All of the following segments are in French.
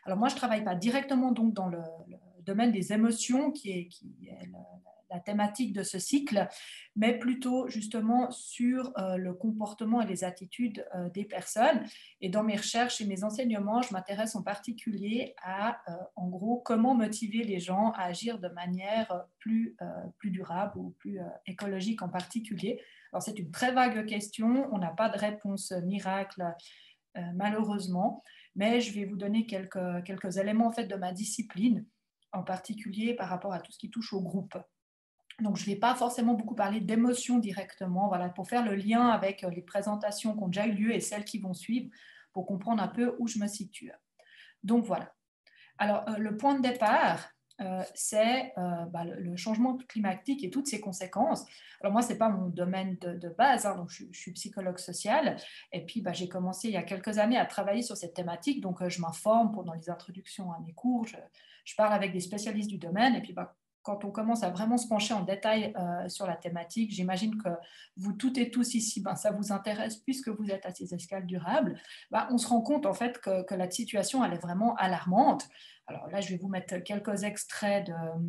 Alors moi, je ne travaille pas directement donc dans le domaine des émotions, qui est la thématique de ce cycle, mais plutôt justement sur le comportement et les attitudes des personnes. Et dans mes recherches et mes enseignements, je m'intéresse en particulier à, en gros, comment motiver les gens à agir de manière plus durable ou plus écologique en particulier. Alors c'est une très vague question, on n'a pas de réponse miracle malheureusement, mais je vais vous donner quelques éléments en fait, de ma discipline, en particulier par rapport à tout ce qui touche au groupe. Donc, je ne vais pas forcément beaucoup parler d'émotions directement, voilà, pour faire le lien avec les présentations qui ont déjà eu lieu et celles qui vont suivre, pour comprendre un peu où je me situe. Donc, voilà. Alors, le point de départ, c'est le changement climatique et toutes ses conséquences. Alors, moi, ce n'est pas mon domaine de base, hein, donc je suis psychologue social. Et puis, j'ai commencé il y a quelques années à travailler sur cette thématique. Donc, je m'informe pendant les introductions à mes cours, je parle avec des spécialistes du domaine. Et puis, quand on commence à vraiment se pencher en détail sur la thématique, j'imagine que vous toutes et tous ici, ça vous intéresse puisque vous êtes à ces escales durables, on se rend compte en fait que la situation elle est vraiment alarmante. Alors là, je vais vous mettre quelques extraits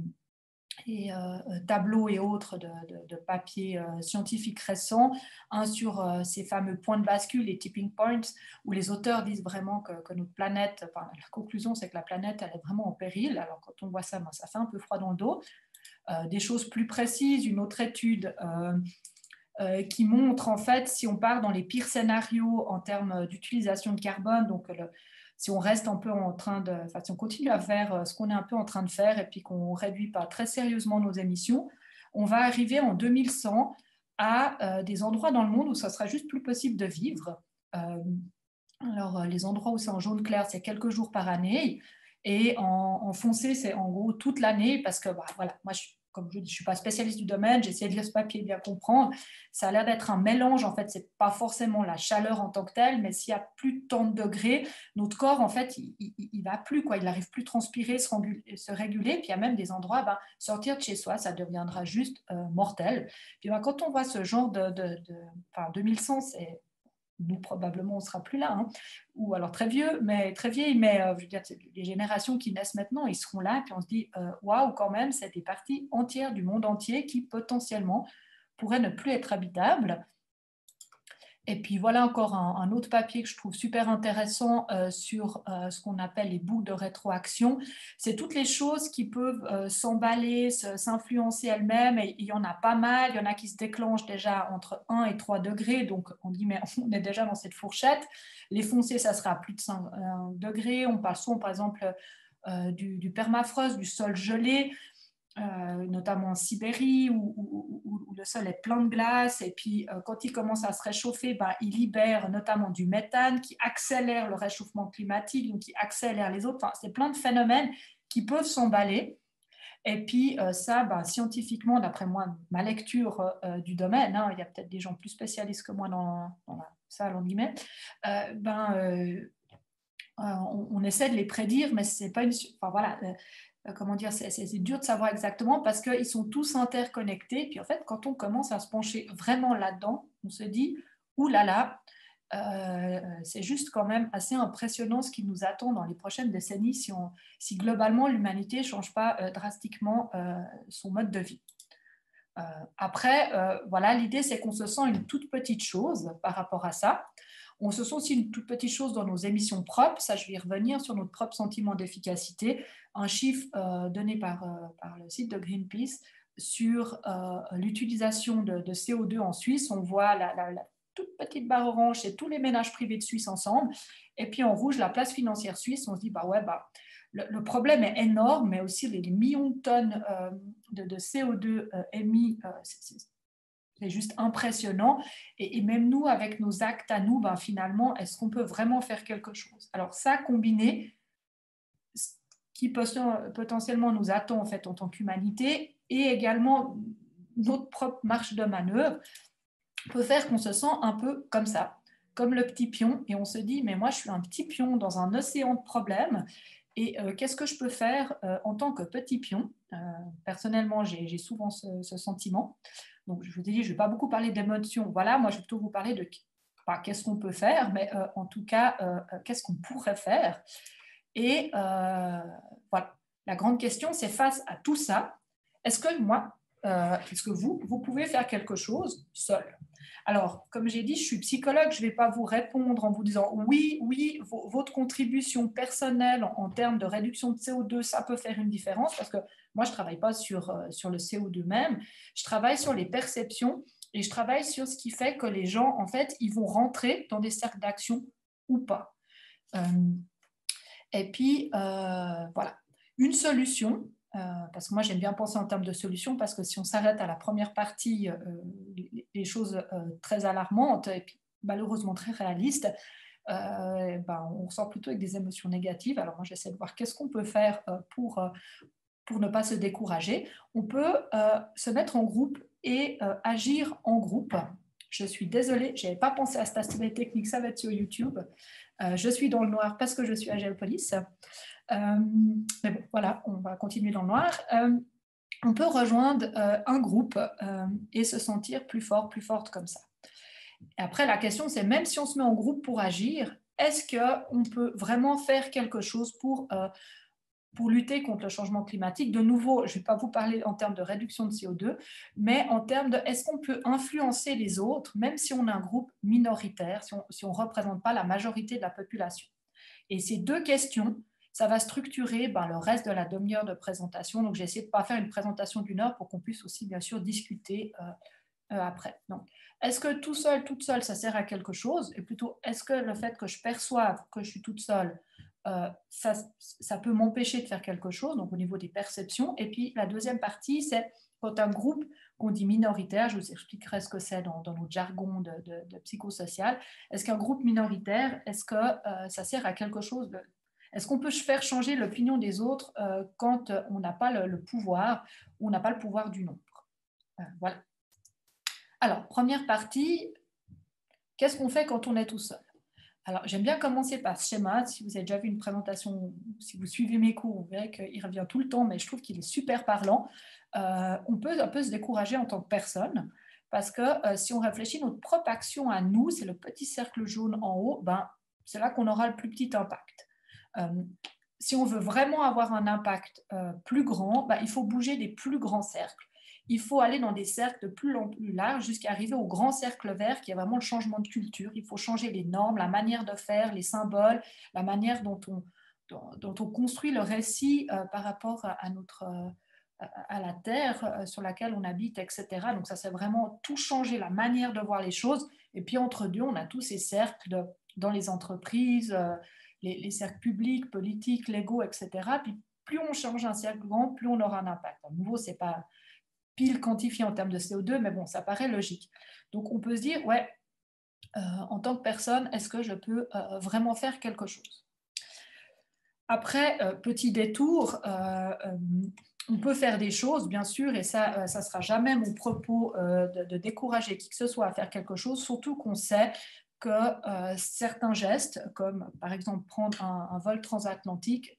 tableaux et autres de papiers scientifiques récents, un sur ces fameux points de bascule, les tipping points, où les auteurs disent vraiment que notre planète, enfin, la conclusion c'est que la planète elle est vraiment en péril. Alors quand on voit ça, ça fait un peu froid dans le dos. Des choses plus précises, une autre étude qui montre en fait si on part dans les pires scénarios en termes d'utilisation de carbone, donc si on reste un peu si on continue à faire ce qu'on est un peu en train de faire et puis qu'on ne réduit pas très sérieusement nos émissions, on va arriver en 2100 à des endroits dans le monde où ça sera juste plus possible de vivre. Alors, les endroits où c'est en jaune clair, c'est quelques jours par année. Et en foncé, c'est en gros toute l'année parce que, voilà, moi, comme je dis, je ne suis pas spécialiste du domaine, j'essaie de lire ce papier et bien comprendre. Ça a l'air d'être un mélange, en fait, ce n'est pas forcément la chaleur en tant que telle, mais s'il y a plus de tant de degrés, notre corps, en fait, il ne va plus, quoi. Il n'arrive plus à transpirer, se réguler. Puis il y a même des endroits, sortir de chez soi, ça deviendra juste mortel. Puis quand on voit ce genre enfin, 2100, c'est nous probablement on ne sera plus là, hein. Ou alors très vieux, mais très vieilles, mais je veux dire, les générations qui naissent maintenant, ils seront là, puis on se dit, waouh, quand même, c'est des parties entières du monde entier qui potentiellement pourraient ne plus être habitables. Et puis voilà encore un autre papier que je trouve super intéressant sur ce qu'on appelle les boucles de rétroaction. C'est toutes les choses qui peuvent s'emballer, s'influencer elles-mêmes, et il y en a pas mal. Il y en a qui se déclenchent déjà entre 1 et 3 degrés, donc on dit mais on est déjà dans cette fourchette. Les foncés, ça sera à plus de 5 degrés. On parle souvent par exemple du permafrost, du sol gelé. Notamment en Sibérie où le sol est plein de glace et puis quand il commence à se réchauffer, il libère notamment du méthane qui accélère le réchauffement climatique, donc qui accélère les autres. Enfin, c'est plein de phénomènes qui peuvent s'emballer. Et puis ça, scientifiquement, d'après moi, ma lecture du domaine, hein, il y a peut-être des gens plus spécialistes que moi dans la salle, en guillemets, on essaie de les prédire, mais c'est pas une... Enfin, voilà, comment dire, c'est dur de savoir exactement parce qu'ils sont tous interconnectés. Puis en fait, quand on commence à se pencher vraiment là-dedans, on se dit, ouh là là, c'est juste quand même assez impressionnant ce qui nous attend dans les prochaines décennies si globalement l'humanité ne change pas drastiquement son mode de vie. Après, voilà, l'idée c'est qu'on se sent une toute petite chose par rapport à ça. On se sent aussi une toute petite chose dans nos émissions propres, ça je vais y revenir sur notre propre sentiment d'efficacité. Un chiffre donné par le site de Greenpeace sur l'utilisation de CO2 en Suisse, on voit la toute petite barre orange, c'est tous les ménages privés de Suisse ensemble, et puis en rouge, la place financière suisse, on se dit, le problème est énorme, mais aussi les millions de tonnes de CO2 émis, c'est juste impressionnant. Et même nous, avec nos actes à nous, finalement, est-ce qu'on peut vraiment faire quelque chose? Alors ça, combiné, ce qui potentiellement nous attend en fait en tant qu'humanité, et également notre propre marge de manœuvre, peut faire qu'on se sent un peu comme ça, comme le petit pion, et on se dit, mais moi, je suis un petit pion dans un océan de problèmes, et qu'est-ce que je peux faire en tant que petit pion? Personnellement, j'ai souvent ce sentiment. Donc, je vous ai dit, je ne vais pas beaucoup parler d'émotions. Voilà, moi, je vais plutôt vous parler de qu'est-ce qu'on peut faire, mais en tout cas, qu'est-ce qu'on pourrait faire? Et voilà, la grande question, c'est face à tout ça, est-ce que vous pouvez faire quelque chose seul? Alors, comme j'ai dit, je suis psychologue, je ne vais pas vous répondre en vous disant oui, oui, votre contribution personnelle en termes de réduction de CO2, ça peut faire une différence, parce que moi, je ne travaille pas sur le CO2 même, je travaille sur les perceptions et je travaille sur ce qui fait que les gens, en fait, ils vont rentrer dans des cercles d'action ou pas. Euh, et puis, voilà, une solution, parce que moi j'aime bien penser en termes de solution, parce que si on s'arrête à la première partie, les choses très alarmantes et puis malheureusement très réalistes, on ressort plutôt avec des émotions négatives. Alors moi j'essaie de voir qu'est-ce qu'on peut faire pour ne pas se décourager. On peut se mettre en groupe et agir en groupe. Je suis désolée, je n'avais pas pensé à cet aspect technique, ça va être sur YouTube. Je suis dans le noir parce que je suis à Géopolis. Mais bon, voilà, on va continuer dans le noir. On peut rejoindre un groupe et se sentir plus fort, plus forte comme ça. Et après, la question, c'est même si on se met en groupe pour agir, est-ce qu'on peut vraiment faire quelque chose pour lutter contre le changement climatique? De nouveau, je ne vais pas vous parler en termes de réduction de CO2, mais en termes de est-ce qu'on peut influencer les autres, même si on est un groupe minoritaire, si on ne représente pas la majorité de la population. Et ces deux questions, ça va structurer le reste de la demi-heure de présentation. Donc, j'ai essayé de ne pas faire une présentation d'une heure pour qu'on puisse aussi, bien sûr, discuter après. Donc, est-ce que tout seul, toute seule, ça sert à quelque chose? Et plutôt, est-ce que le fait que je perçoive que je suis toute seule, ça peut m'empêcher de faire quelque chose, donc au niveau des perceptions? Et puis, la deuxième partie, c'est quand un groupe qu'on dit minoritaire, je vous expliquerai ce que c'est dans notre jargon de psychosocial. Est-ce qu'un groupe minoritaire, est-ce que ça sert à quelque chose est-ce qu'on peut faire changer l'opinion des autres quand on n'a pas le pouvoir ou on n'a pas le pouvoir du nombre? Voilà. Alors, première partie, qu'est-ce qu'on fait quand on est tout seul? Alors, j'aime bien commencer par ce schéma. Si vous avez déjà vu une présentation, si vous suivez mes cours, vous verrez qu'il revient tout le temps, mais je trouve qu'il est super parlant. On peut un peu se décourager en tant que personne, parce que si on réfléchit notre propre action à nous, c'est le petit cercle jaune en haut, c'est là qu'on aura le plus petit impact. Si on veut vraiment avoir un impact plus grand, il faut bouger des plus grands cercles. Il faut aller dans des cercles de plus larges jusqu'à arriver au grand cercle vert qui est vraiment le changement de culture. Il faut changer les normes, la manière de faire, les symboles, la manière dont on construit le récit par rapport à la terre sur laquelle on habite, etc. Donc ça, c'est vraiment tout changer, la manière de voir les choses. Et puis entre deux, on a tous ces cercles dans les entreprises, les cercles publics, politiques, légaux, etc. Puis plus on change un cercle grand, plus on aura un impact. À nouveau, ce n'est pas pile quantifié en termes de CO2, mais bon, ça paraît logique. Donc on peut se dire, ouais, en tant que personne, est-ce que je peux vraiment faire quelque chose? Après, petit détour, on peut faire des choses, bien sûr, et ça ne sera jamais mon propos de décourager qui que ce soit à faire quelque chose, surtout qu'on sait que certains gestes, comme par exemple prendre un vol transatlantique,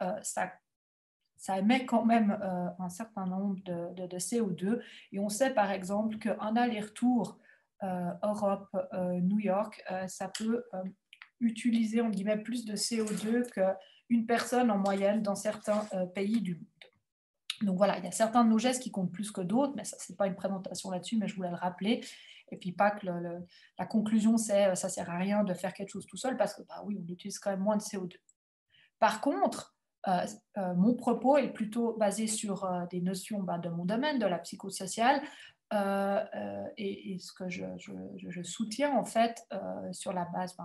ça émet quand même un certain nombre de CO2. Et on sait par exemple qu'un aller-retour Europe-New York, ça peut utiliser, on dit même plus de CO2 qu'une personne en moyenne dans certains pays du monde. Donc voilà, il y a certains de nos gestes qui comptent plus que d'autres, mais ça, ce n'est pas une présentation là-dessus, mais je voulais le rappeler. Et puis pas que la conclusion, c'est ça ne sert à rien de faire quelque chose tout seul, parce que oui, on utilise quand même moins de CO2. Par contre, mon propos est plutôt basé sur des notions de mon domaine, de la psychosociale, et ce que je soutiens en fait sur la base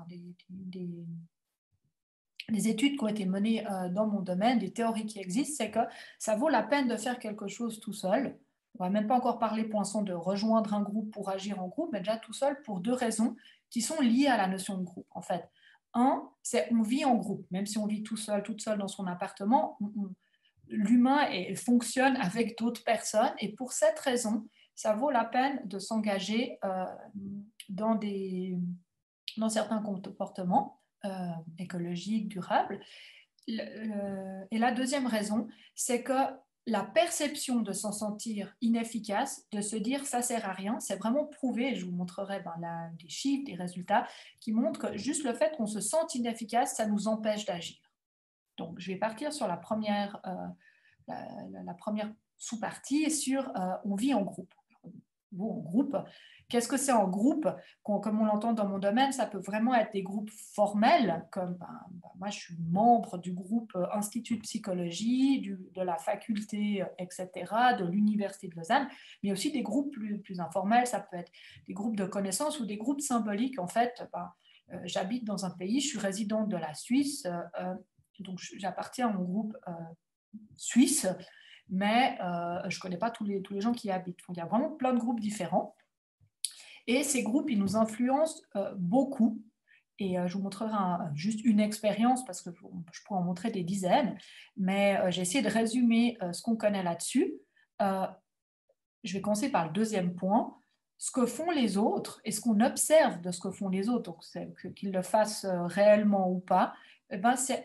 des études qui ont été menées dans mon domaine, des théories qui existent, c'est que ça vaut la peine de faire quelque chose tout seul. On ne va même pas encore parler pour l'instant de rejoindre un groupe pour agir en groupe, mais déjà tout seul pour deux raisons qui sont liées à la notion de groupe. En fait, un, c'est on vit en groupe, même si on vit tout seul, toute seule dans son appartement, l'humain fonctionne avec d'autres personnes, et pour cette raison, ça vaut la peine de s'engager dans certains comportements écologiques, durables. Et la deuxième raison, c'est que la perception de s'en sentir inefficace, de se dire ça sert à rien, c'est vraiment prouvé, et je vous montrerai des chiffres, des résultats qui montrent que juste le fait qu'on se sente inefficace, ça nous empêche d'agir. Donc, je vais partir sur la première sous-partie sur on vit en groupe. Vous, en groupe, qu'est-ce que c'est en groupe? Comme on l'entend dans mon domaine, ça peut vraiment être des groupes formels, comme moi je suis membre du groupe Institut de psychologie, de la faculté, etc., de l'Université de Lausanne, mais aussi des groupes plus informels, ça peut être des groupes de connaissances ou des groupes symboliques. En fait, j'habite dans un pays, je suis résidente de la Suisse, donc j'appartiens au groupe suisse, mais je ne connais pas tous les gens qui y habitent. Donc, il y a vraiment plein de groupes différents. Et ces groupes, ils nous influencent beaucoup. Et je vous montrerai juste une expérience, parce que je pourrais en montrer des dizaines, mais j'ai essayé de résumer ce qu'on connaît là-dessus. Je vais commencer par le deuxième point. Ce que font les autres et ce qu'on observe de ce que font les autres, donc qu'ils le fassent réellement ou pas, eh ben, c'est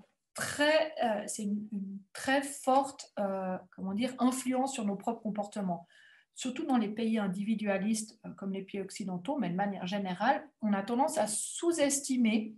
une très forte influence sur nos propres comportements. Surtout dans les pays individualistes comme les pays occidentaux, mais de manière générale, on a tendance à sous-estimer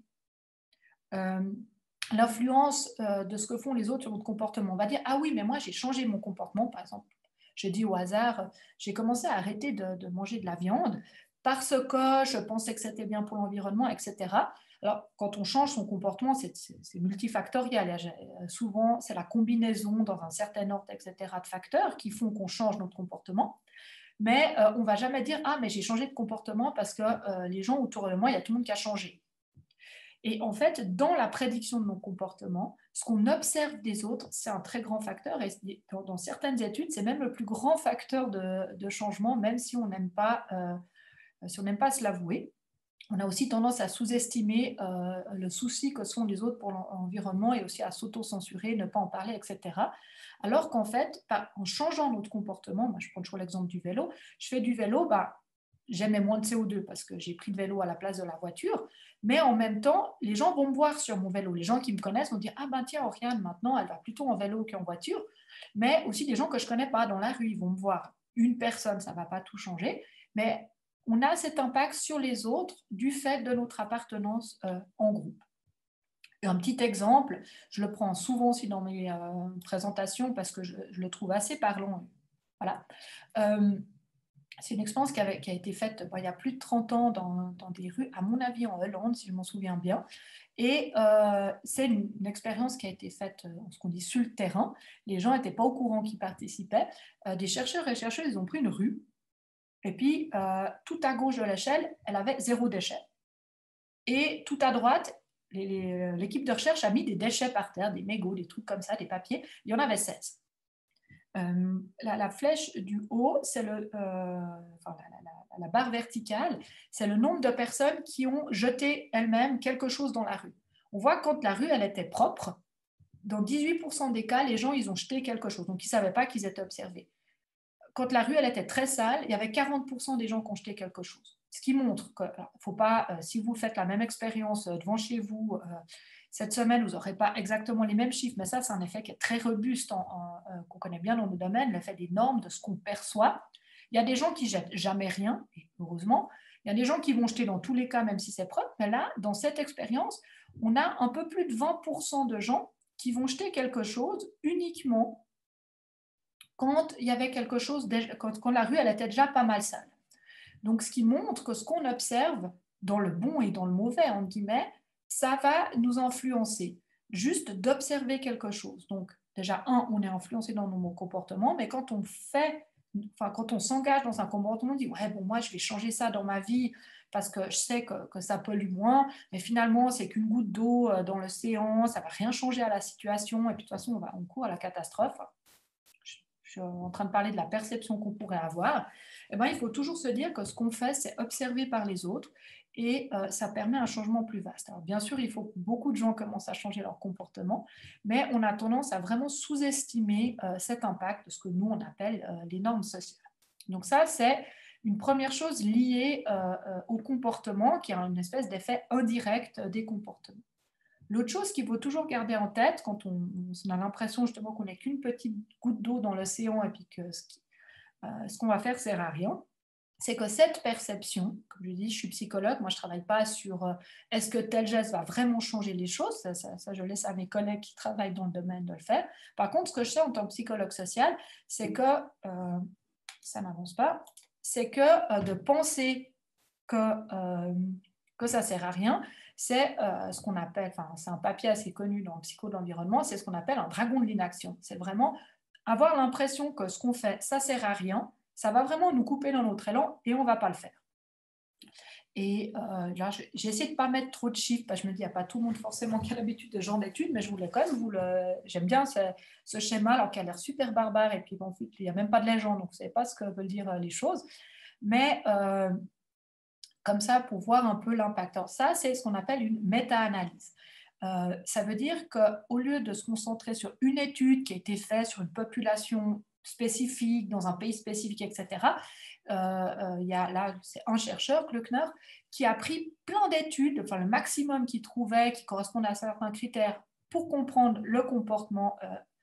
l'influence de ce que font les autres sur notre comportement. On va dire, ah oui, mais moi j'ai changé mon comportement, par exemple. J'ai dit au hasard, j'ai commencé à arrêter de manger de la viande parce que je pensais que c'était bien pour l'environnement, etc. Alors, quand on change son comportement, c'est multifactoriel. Souvent, c'est la combinaison dans un certain ordre, etc., de facteurs qui font qu'on change notre comportement. Mais on ne va jamais dire « Ah, mais j'ai changé de comportement parce que les gens autour de moi, il y a tout le monde qui a changé. » Et en fait, dans la prédiction de nos comportements, ce qu'on observe des autres, c'est un très grand facteur. Et dans certaines études, c'est même le plus grand facteur de changement, même si on n'aime pas se l'avouer. On a aussi tendance à sous-estimer le souci que sont les autres pour l'environnement et aussi à s'auto-censurer, ne pas en parler, etc. Alors qu'en fait, en changeant notre comportement, moi je prends toujours l'exemple du vélo, je fais du vélo, j'émets moins de CO2 parce que j'ai pris le vélo à la place de la voiture, mais en même temps, les gens vont me voir sur mon vélo. Les gens qui me connaissent vont dire « Ah ben tiens, Oriane, maintenant, elle va plutôt en vélo qu'en voiture. » Mais aussi des gens que je ne connais pas dans la rue, ils vont me voir. Une personne, ça ne va pas tout changer, mais on a cet impact sur les autres du fait de notre appartenance en groupe. Un petit exemple, je le prends souvent aussi dans mes présentations parce que je le trouve assez parlant. Voilà. C'est une expérience qui a été faite il y a plus de 30 ans dans des rues, à mon avis en Hollande, si je m'en souviens bien. Et c'est une expérience qui a été faite, ce qu'on dit, sur le terrain. Les gens n'étaient pas au courant qu'ils participaient. Des chercheurs et chercheuses, ils ont pris une rue. Et puis, tout à gauche de l'échelle, elle avait 0 déchet. Et tout à droite, l'équipe de recherche a mis des déchets par terre, des mégots, des trucs comme ça, des papiers. Il y en avait 16. La flèche du haut, c'est la barre verticale, c'est le nombre de personnes qui ont jeté elles-mêmes quelque chose dans la rue. On voit que quand la rue elle était propre, dans 18% des cas, les gens ils ont jeté quelque chose, donc ils ne savaient pas qu'ils étaient observés. Quand la rue elle était très sale, il y avait 40% des gens qui ont jeté quelque chose. Ce qui montre que, faut pas, si vous faites la même expérience devant chez vous, cette semaine, vous n'aurez pas exactement les mêmes chiffres, mais ça, c'est un effet qui est très robuste, qu'on connaît bien dans nos domaines, l'effet des normes, de ce qu'on perçoit. Il y a des gens qui jettent jamais rien, et heureusement. Il y a des gens qui vont jeter dans tous les cas, même si c'est propre. Mais là, dans cette expérience, on a un peu plus de 20% de gens qui vont jeter quelque chose uniquement quand il y avait quelque chose, quand la rue elle était déjà pas mal sale. Donc, ce qui montre que ce qu'on observe, dans le bon et dans le mauvais, entre guillemets, ça va nous influencer. Juste d'observer quelque chose. Donc, déjà, on est influencé dans nos comportements, mais quand on s'engage dans un comportement, on dit, ouais, bon, moi, je vais changer ça dans ma vie parce que je sais que ça pollue moins, mais finalement, c'est qu'une goutte d'eau dans l'océan, ça ne va rien changer à la situation, et puis de toute façon, on court à la catastrophe. Je suis en train de parler de la perception qu'on pourrait avoir. Eh ben, il faut toujours se dire que ce qu'on fait, c'est observé par les autres et ça permet un changement plus vaste. Alors, bien sûr, il faut que beaucoup de gens commencent à changer leur comportement, mais on a tendance à vraiment sous-estimer cet impact de ce que nous, on appelle les normes sociales. Donc ça, c'est une première chose liée au comportement qui a une espèce d'effet indirect des comportements. L'autre chose qu'il faut toujours garder en tête quand on a l'impression justement qu'on n'est qu'une petite goutte d'eau dans l'océan et puis que ce qu'on va faire ne sert à rien, c'est que cette perception, comme je dis, je suis psychologue, moi je ne travaille pas sur est-ce que tel geste va vraiment changer les choses, ça, je laisse à mes collègues qui travaillent dans le domaine de le faire. Par contre, ce que je sais en tant que psychologue social, c'est que, ça n'avance pas, c'est que de penser que ça ne sert à rien, c'est ce qu'on appelle, enfin c'est un papier assez connu dans le psycho de l'environnement, c'est ce qu'on appelle un dragon de l'inaction. C'est vraiment avoir l'impression que ce qu'on fait, ça ne sert à rien, ça va vraiment nous couper dans notre élan et on ne va pas le faire. Et là, j'ai essayé de ne pas mettre trop de chiffres, parce que je me dis, il n'y a pas tout le monde forcément qui a l'habitude de ce genre d'études, mais je voulais quand même j'aime bien ce schéma, alors qu'il a l'air super barbare, et puis bon, il n'y a même pas de légende, donc vous ne savez pas ce que veulent dire les choses. Mais comme ça, pour voir un peu l'impact. Alors ça, c'est ce qu'on appelle une méta-analyse. Ça veut dire qu'au lieu de se concentrer sur une étude qui a été faite sur une population spécifique, dans un pays spécifique, etc., il y a là, c'est un chercheur, Klöckner, qui a pris plein d'études, enfin le maximum qu'il trouvait, qui correspondent à certains critères pour comprendre le comportement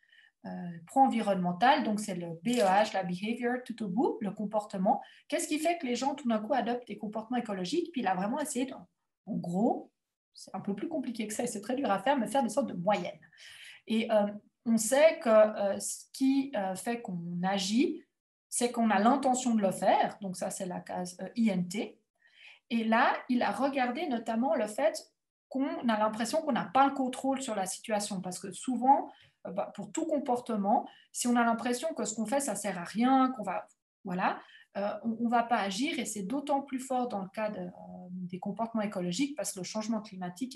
pro-environnemental, donc c'est le BEH, la behavior, tout au bout, le comportement. Qu'est-ce qui fait que les gens tout d'un coup adoptent des comportements écologiques? Puis il a vraiment essayé, en gros, c'est un peu plus compliqué que ça et c'est très dur à faire, mais faire des sortes de moyennes. Et on sait que ce qui fait qu'on agit, c'est qu'on a l'intention de le faire, donc ça c'est la case INT. Et là, il a regardé notamment le fait qu'on a l'impression qu'on n'a pas le contrôle sur la situation, parce que souvent, pour tout comportement, si on a l'impression que ce qu'on fait, ça ne sert à rien, qu'on va, voilà, on ne va pas agir, et c'est d'autant plus fort dans le cas des comportements écologiques, parce que le changement climatique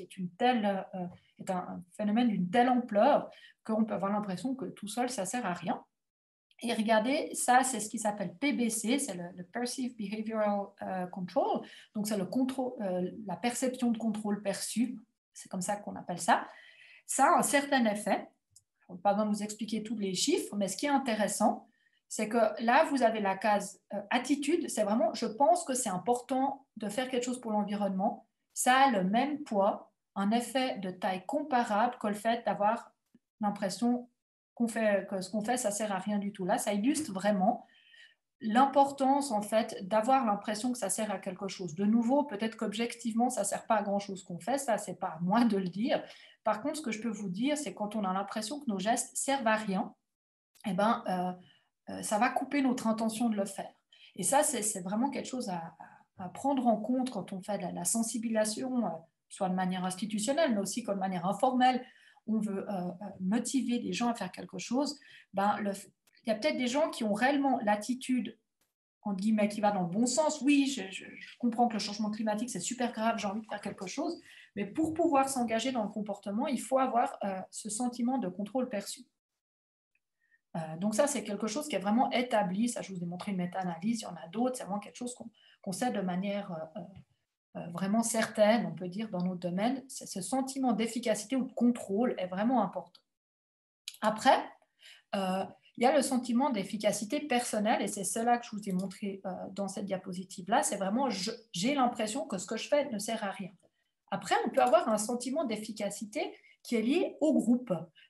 est un phénomène d'une telle ampleur qu'on peut avoir l'impression que tout seul, ça ne sert à rien. Et regardez, ça, c'est ce qui s'appelle PBC, c'est le Perceived Behavioral Control, donc c'est la perception de contrôle perçu, c'est comme ça qu'on appelle ça. Ça a un certain effet. Je ne vais pas besoin de vous expliquer tous les chiffres, mais ce qui est intéressant, c'est que là, vous avez la case attitude, c'est vraiment, je pense que c'est important de faire quelque chose pour l'environnement. Ça a le même poids, un effet de taille comparable que le fait d'avoir l'impression que ce qu'on fait, ça ne sert à rien du tout. Là, ça illustre vraiment l'importance, en fait, d'avoir l'impression que ça sert à quelque chose. De nouveau, peut-être qu'objectivement, ça ne sert pas à grand-chose qu'on fait, ça, c'est pas à moi de le dire. Par contre, ce que je peux vous dire, c'est quand on a l'impression que nos gestes servent à rien, eh ben, ça va couper notre intention de le faire. Et ça, c'est vraiment quelque chose à prendre en compte quand on fait de la sensibilisation, soit de manière institutionnelle, mais aussi comme de manière informelle. On veut motiver les gens à faire quelque chose. Ben, il y a peut-être des gens qui ont réellement l'attitude, entre guillemets, qui va dans le bon sens. Oui, je comprends que le changement climatique, c'est super grave, j'ai envie de faire quelque chose. Mais pour pouvoir s'engager dans le comportement, il faut avoir ce sentiment de contrôle perçu. Donc ça, c'est quelque chose qui est vraiment établi. Ça, je vous ai montré une méta-analyse, il y en a d'autres. C'est vraiment quelque chose qu'on sait de manière vraiment certaine, on peut dire, dans notre domaine. Ce sentiment d'efficacité ou de contrôle est vraiment important. Après, il y a le sentiment d'efficacité personnelle, et c'est cela que je vous ai montré dans cette diapositive-là. C'est vraiment, j'ai l'impression que ce que je fais ne sert à rien. Après, on peut avoir un sentiment d'efficacité qui est lié au groupe.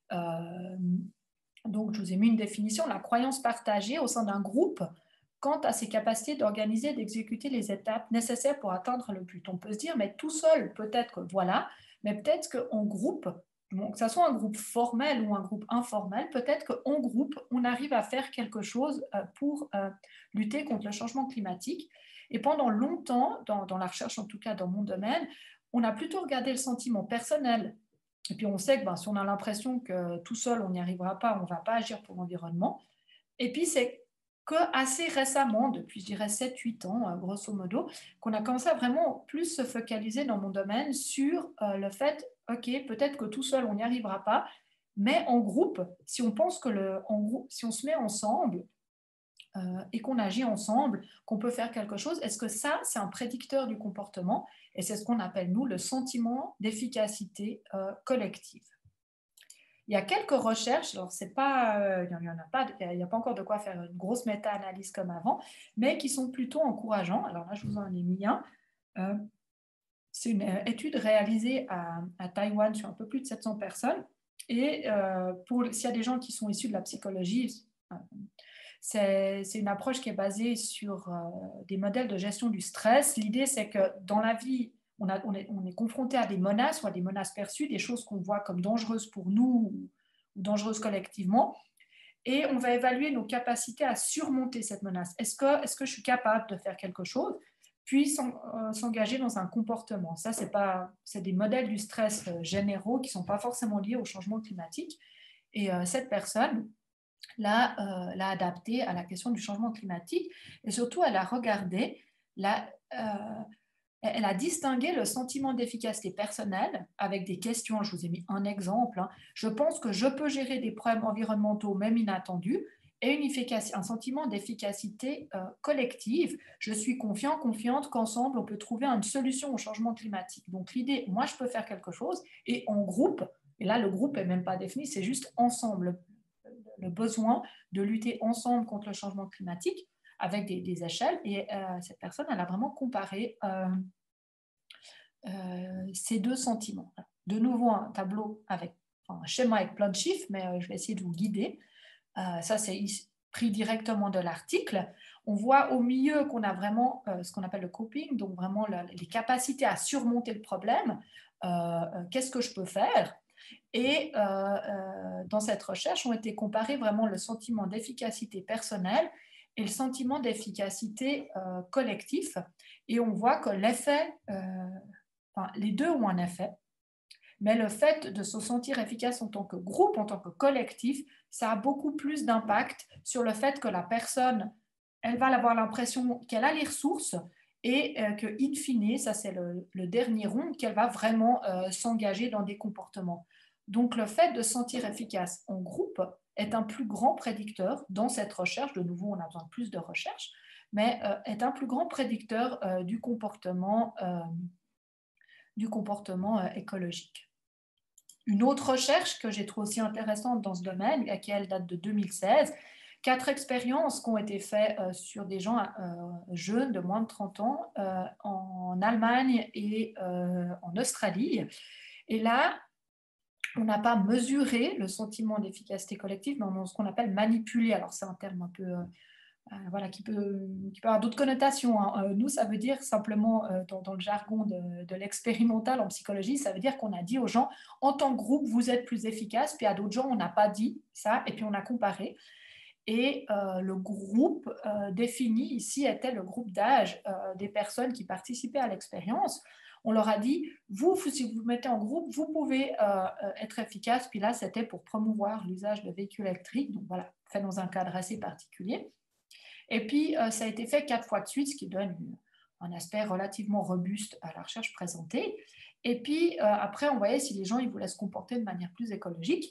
Donc, je vous ai mis une définition, la croyance partagée au sein d'un groupe quant à ses capacités d'organiser et d'exécuter les étapes nécessaires pour atteindre le but. On peut se dire, mais tout seul, peut-être que voilà, mais peut-être qu'en groupe, que ce soit un groupe formel ou un groupe informel, peut-être qu'en groupe, on arrive à faire quelque chose pour lutter contre le changement climatique. Et pendant longtemps, dans la recherche, en tout cas dans mon domaine, on a plutôt regardé le sentiment personnel. Et puis on sait que si on a l'impression que tout seul, on n'y arrivera pas, on ne va pas agir pour l'environnement. Et puis c'est qu'assez récemment, depuis je dirais 7-8 ans, grosso modo, qu'on a commencé à vraiment plus se focaliser dans mon domaine sur le fait, ok, peut-être que tout seul, on n'y arrivera pas, mais en groupe, si on pense que si on se met ensemble, et qu'on agit ensemble, qu'on peut faire quelque chose, est-ce que ça, c'est un prédicteur du comportement? Et c'est ce qu'on appelle, nous, le sentiment d'efficacité collective. Il y a quelques recherches, alors c'est pas, il n'y a pas encore de quoi faire une grosse méta-analyse comme avant, mais qui sont plutôt encourageants. Alors là, je vous en ai mis un. C'est une étude réalisée à Taïwan sur un peu plus de 700 personnes. Et s'il y a des gens qui sont issus de la psychologie, C'est une approche qui est basée sur des modèles de gestion du stress. L'idée, c'est que dans la vie, on est confronté à des menaces ou à des menaces perçues, des choses qu'on voit comme dangereuses pour nous ou dangereuses collectivement. Et on va évaluer nos capacités à surmonter cette menace. Est-ce que je suis capable de faire quelque chose, puis s'engager dans un comportement? Ça, c'est des modèles du stress généraux qui ne sont pas forcément liés au changement climatique. Et cette personne l'a adapté à la question du changement climatique. Et surtout, elle a regardé elle a distingué le sentiment d'efficacité personnelle avec des questions. Je vous ai mis un exemple. Je pense que je peux gérer des problèmes environnementaux, même inattendus, et un sentiment d'efficacité collective. Je suis confiante qu'ensemble, on peut trouver une solution au changement climatique. Donc l'idée, moi, je peux faire quelque chose, et en groupe, et là, le groupe n'est même pas défini, c'est juste ensemble, le besoin de lutter ensemble contre le changement climatique avec des échelles. Et cette personne, elle a vraiment comparé ces deux sentiments. De nouveau, un tableau avec un schéma avec plein de chiffres, mais je vais essayer de vous guider. Ça, c'est pris directement de l'article. On voit au milieu qu'on a vraiment ce qu'on appelle le coping, donc vraiment les capacités à surmonter le problème. Qu'est-ce que je peux faire? Et dans cette recherche ont été comparés vraiment le sentiment d'efficacité personnelle et le sentiment d'efficacité collectif. Et on voit que l'effet, les deux ont un effet, mais le fait de se sentir efficace en tant que groupe, en tant que collectif, ça a beaucoup plus d'impact sur le fait que la personne, elle va avoir l'impression qu'elle a les ressources et que, in fine, ça c'est le dernier rond, qu'elle va vraiment s'engager dans des comportements. Donc le fait de se sentir efficace en groupe est un plus grand prédicteur dans cette recherche. De nouveau, on a besoin de plus de recherche, mais est un plus grand prédicteur du comportement écologique. Une autre recherche que j'ai trouvée aussi intéressante dans ce domaine, qui elle date de 2016, 4 expériences qui ont été faites sur des gens jeunes de moins de 30 ans en Allemagne et en Australie. Et là, on n'a pas mesuré le sentiment d'efficacité collective, mais on a ce qu'on appelle manipuler. Alors c'est un terme un peu voilà, qui peut avoir d'autres connotations. Nous, ça veut dire simplement, dans le jargon de l'expérimental en psychologie, ça veut dire qu'on a dit aux gens, en tant que groupe, vous êtes plus efficace, puis à d'autres gens, on n'a pas dit ça, et puis on a comparé. Et le groupe défini ici était le groupe d'âge des personnes qui participaient à l'expérience. On leur a dit, si vous vous mettez en groupe, vous pouvez être efficace. Puis là, c'était pour promouvoir l'usage de véhicules électriques, donc voilà, fait dans un cadre assez particulier. Et puis, ça a été fait 4 fois de suite, ce qui donne un aspect relativement robuste à la recherche présentée. Et puis, après, on voyait si les gens ils voulaient se comporter de manière plus écologique.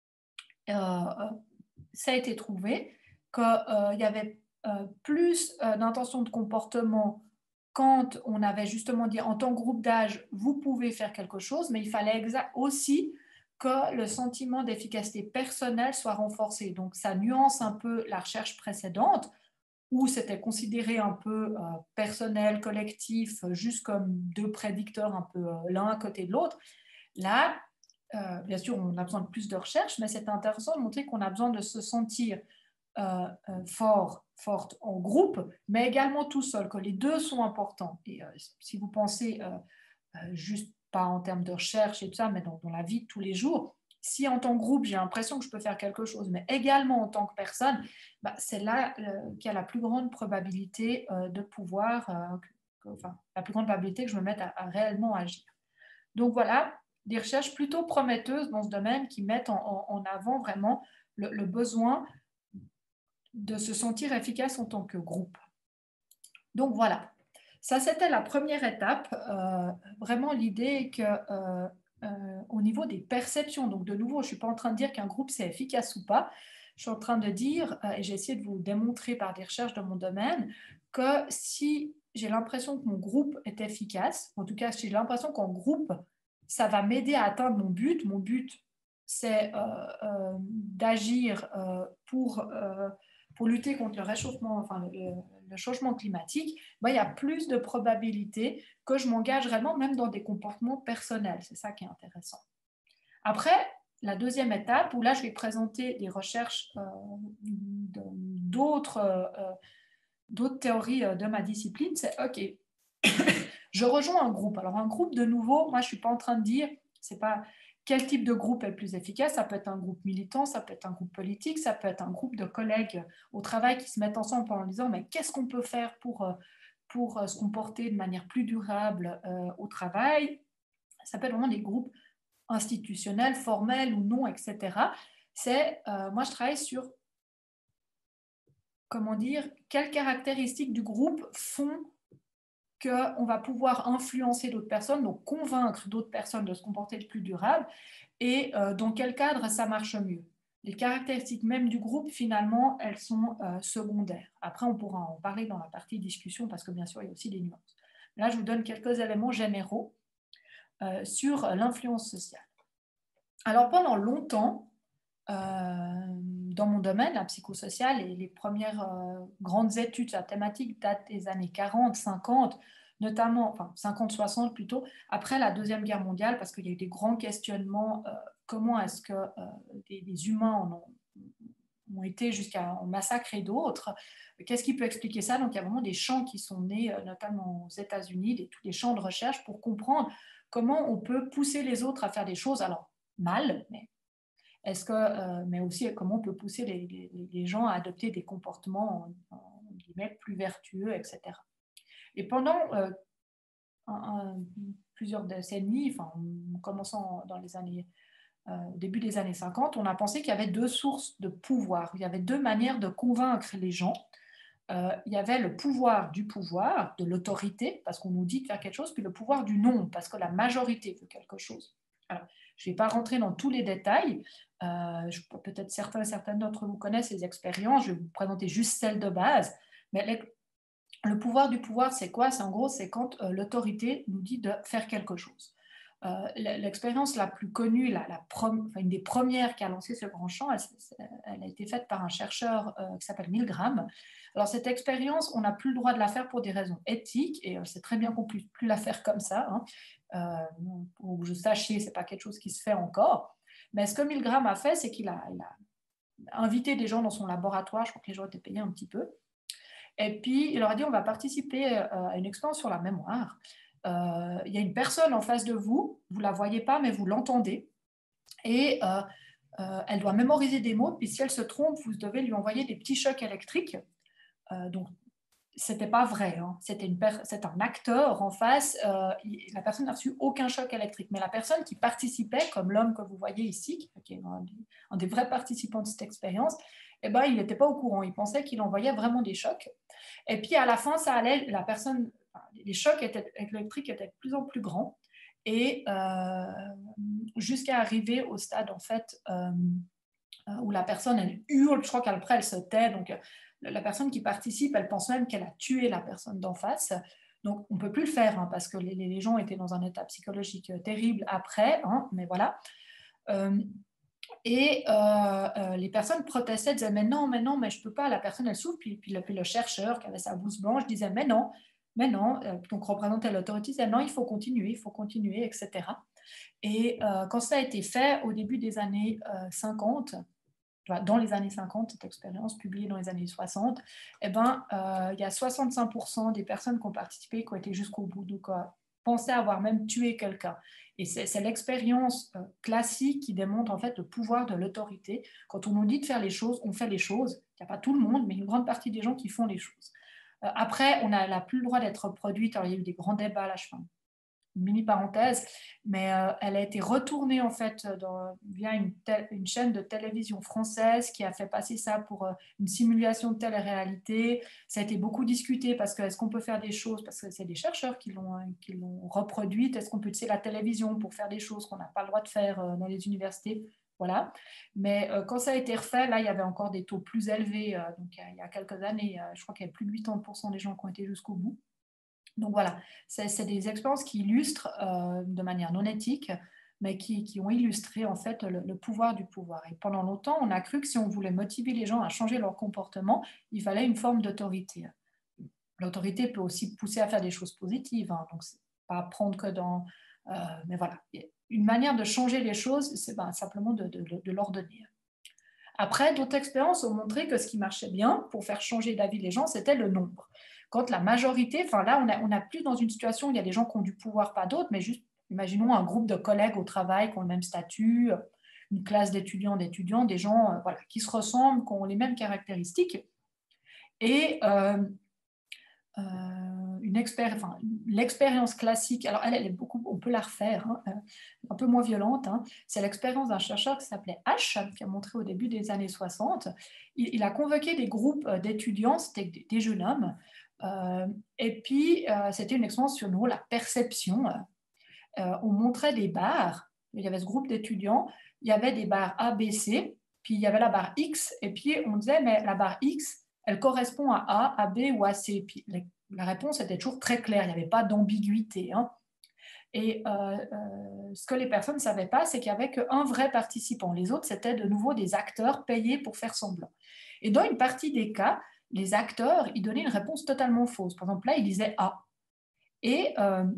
Ça a été trouvé qu'il y avait plus d'intention de comportement quand on avait justement dit en tant que groupe d'âge, vous pouvez faire quelque chose, mais il fallait aussi que le sentiment d'efficacité personnelle soit renforcé. Donc, ça nuance un peu la recherche précédente, où c'était considéré un peu personnel, collectif, juste comme deux prédicteurs un peu l'un à côté de l'autre. Là, bien sûr, on a besoin de plus de recherche, mais c'est intéressant de montrer qu'on a besoin de se sentir forte en groupe, mais également tout seul, que les deux sont importants. Et si vous pensez juste pas en termes de recherche et tout ça, mais dans la vie de tous les jours, si en tant que groupe, j'ai l'impression que je peux faire quelque chose, mais également en tant que personne, c'est là qu'il y a la plus grande probabilité de pouvoir, la plus grande probabilité que je me mette à réellement agir. Donc voilà, des recherches plutôt prometteuses dans ce domaine qui mettent en avant vraiment le besoin de se sentir efficace en tant que groupe. Donc voilà, ça c'était la première étape, vraiment l'idée que au niveau des perceptions, donc de nouveau, je ne suis pas en train de dire qu'un groupe c'est efficace ou pas, je suis en train de dire, et j'ai essayé de vous démontrer par des recherches dans mon domaine, que si j'ai l'impression que mon groupe est efficace, en tout cas si j'ai l'impression qu'en groupe, ça va m'aider à atteindre mon but c'est d'agir pour lutter contre le réchauffement, le changement climatique, il y a plus de probabilités que je m'engage réellement, même dans des comportements personnels. C'est ça qui est intéressant. Après, la deuxième étape, où là, je vais présenter des recherches d'autres théories de ma discipline, c'est OK, je rejoins un groupe. Alors, un groupe, de nouveau, moi, je ne suis pas en train de dire, c'est pas quel type de groupe est le plus efficace. Ça peut être un groupe militant, ça peut être un groupe politique, ça peut être un groupe de collègues au travail qui se mettent ensemble en disant, mais qu'est-ce qu'on peut faire pour se comporter de manière plus durable au travail. Ça peut être vraiment des groupes institutionnels, formels ou non, etc. Moi, je travaille sur, comment dire, quelles caractéristiques du groupe font qu'on va pouvoir influencer d'autres personnes, donc convaincre d'autres personnes de se comporter de plus durable, et dans quel cadre ça marche mieux. Les caractéristiques même du groupe, finalement, elles sont secondaires. Après, on pourra en parler dans la partie discussion, parce que bien sûr, il y a aussi des nuances. Là, je vous donne quelques éléments généraux sur l'influence sociale. Alors, pendant longtemps, dans mon domaine, la psychosociale, et les premières grandes études sur la thématique datent des années 40, 50, notamment, enfin 50-60 plutôt, après la Deuxième Guerre mondiale, parce qu'il y a eu des grands questionnements, comment est-ce que des humains ont été jusqu'à en massacrer d'autres, qu'est-ce qui peut expliquer ça? Donc il y a vraiment des champs qui sont nés, notamment aux États-Unis, tous les champs de recherche pour comprendre comment on peut pousser les autres à faire des choses, alors mal, mais aussi comment on peut pousser les gens à adopter des comportements guillemets, plus vertueux, etc. Et pendant plusieurs décennies, enfin, en commençant dans les années, au début des années 50, on a pensé qu'il y avait deux sources de pouvoir. Il y avait deux manières de convaincre les gens. Il y avait le pouvoir du pouvoir, de l'autorité, parce qu'on nous dit de faire quelque chose, puis le pouvoir du non, parce que la majorité veut quelque chose. Alors, je ne vais pas rentrer dans tous les détails. Peut-être certains d'entre vous connaissent ces expériences. Je vais vous présenter juste celles de base. Mais le pouvoir du pouvoir, c'est quoi? C'est en gros, c'est quand l'autorité nous dit de faire quelque chose. L'expérience la plus connue, une des premières qui a lancé ce grand champ, elle a été faite par un chercheur qui s'appelle Milgram. Alors cette expérience, on n'a plus le droit de la faire pour des raisons éthiques, et c'est très bien qu'on ne puisse plus la faire comme ça. Pour que je sachiez, ce n'est pas quelque chose qui se fait encore. Mais ce que Milgram a fait, c'est qu'il a invité des gens dans son laboratoire, je crois que les gens étaient payés un petit peu, et puis il leur a dit, on va participer à une expérience sur la mémoire. Il y a une personne en face de vous, vous ne la voyez pas, mais vous l'entendez, et elle doit mémoriser des mots, puis si elle se trompe, vous devez lui envoyer des petits chocs électriques. Donc, ce n'était pas vrai, hein. C'est un acteur en face, la personne n'a reçu aucun choc électrique, mais la personne qui participait, comme l'homme que vous voyez ici, qui est un des vrais participants de cette expérience, eh ben, il n'était pas au courant, il pensait qu'il envoyait vraiment des chocs. Et puis à la fin, ça allait, les chocs électriques étaient de plus en plus grands, et jusqu'à arriver au stade en fait où la personne elle hurle, je crois qu'après elle se tait, donc la personne qui participe, elle pense même qu'elle a tué la personne d'en face. Donc on ne peut plus le faire, hein, parce que les gens étaient dans un état psychologique terrible après, hein, mais voilà. Les personnes protestaient, disaient mais non, mais je ne peux pas, la personne elle souffre, puis le chercheur qui avait sa blouse blanche disait mais non, donc représentait l'autorité, disait non, il faut continuer, etc. Et quand ça a été fait au début des années 50, dans les années 50, cette expérience publiée dans les années 60, il y a 65% des personnes qui ont participé qui ont été jusqu'au bout, donc pensaient avoir même tué quelqu'un. Et c'est l'expérience classique qui démontre en fait le pouvoir de l'autorité. Quand on nous dit de faire les choses, on fait les choses. Il n'y a pas tout le monde, mais une grande partie des gens qui font les choses. Après, on n'a plus le droit d'être reproduite. Alors, il y a eu des grands débats, là, je fais une mini parenthèse, mais elle a été retournée en fait via une chaîne de télévision française qui a fait passer ça pour une simulation de télé-réalité. Ça a été beaucoup discuté parce que est-ce qu'on peut faire des choses, parce que c'est des chercheurs qui l'ont reproduite, est-ce qu'on peut utiliser la télévision pour faire des choses qu'on n'a pas le droit de faire dans les universités, voilà. Mais quand ça a été refait, là il y avait encore des taux plus élevés, donc il y a quelques années, je crois qu'il y a plus de 80% des gens qui ont été jusqu'au bout. Donc voilà, c'est des expériences qui illustrent de manière non éthique, mais qui ont illustré en fait le pouvoir du pouvoir. Et pendant longtemps, on a cru que si on voulait motiver les gens à changer leur comportement, il fallait une forme d'autorité. L'autorité peut aussi pousser à faire des choses positives, hein, donc c'est pas à prendre que dans... mais voilà, une manière de changer les choses, c'est simplement de l'ordonner. Après, d'autres expériences ont montré que ce qui marchait bien pour faire changer d'avis les gens, c'était le nombre. Quand la majorité, enfin là, on n'a plus dans une situation où il y a des gens qui ont du pouvoir, pas d'autres, mais juste, imaginons un groupe de collègues au travail qui ont le même statut, une classe d'étudiants, des gens voilà, qui se ressemblent, qui ont les mêmes caractéristiques. Et l'expérience classique, alors elle est beaucoup, on peut la refaire, hein, un peu moins violente, hein, c'est l'expérience d'un chercheur qui s'appelait H, qui a montré au début des années 60. Il a convoqué des groupes d'étudiants, c'était des jeunes hommes, et puis c'était une expérience sur nous, la perception. On montrait des barres, il y avait ce groupe d'étudiants, il y avait des barres A, B, C, puis il y avait la barre X, et puis on disait, mais la barre X, elle correspond à A, à B ou à C. Puis la réponse était toujours très claire, il n'y avait pas d'ambiguïté. Hein. Et ce que les personnes ne savaient pas, c'est qu'il n'y avait qu'un vrai participant. Les autres, c'était de nouveau des acteurs payés pour faire semblant. Et dans une partie des cas, les acteurs, ils donnaient une réponse totalement fausse. Par exemple, là, ils disaient A. Et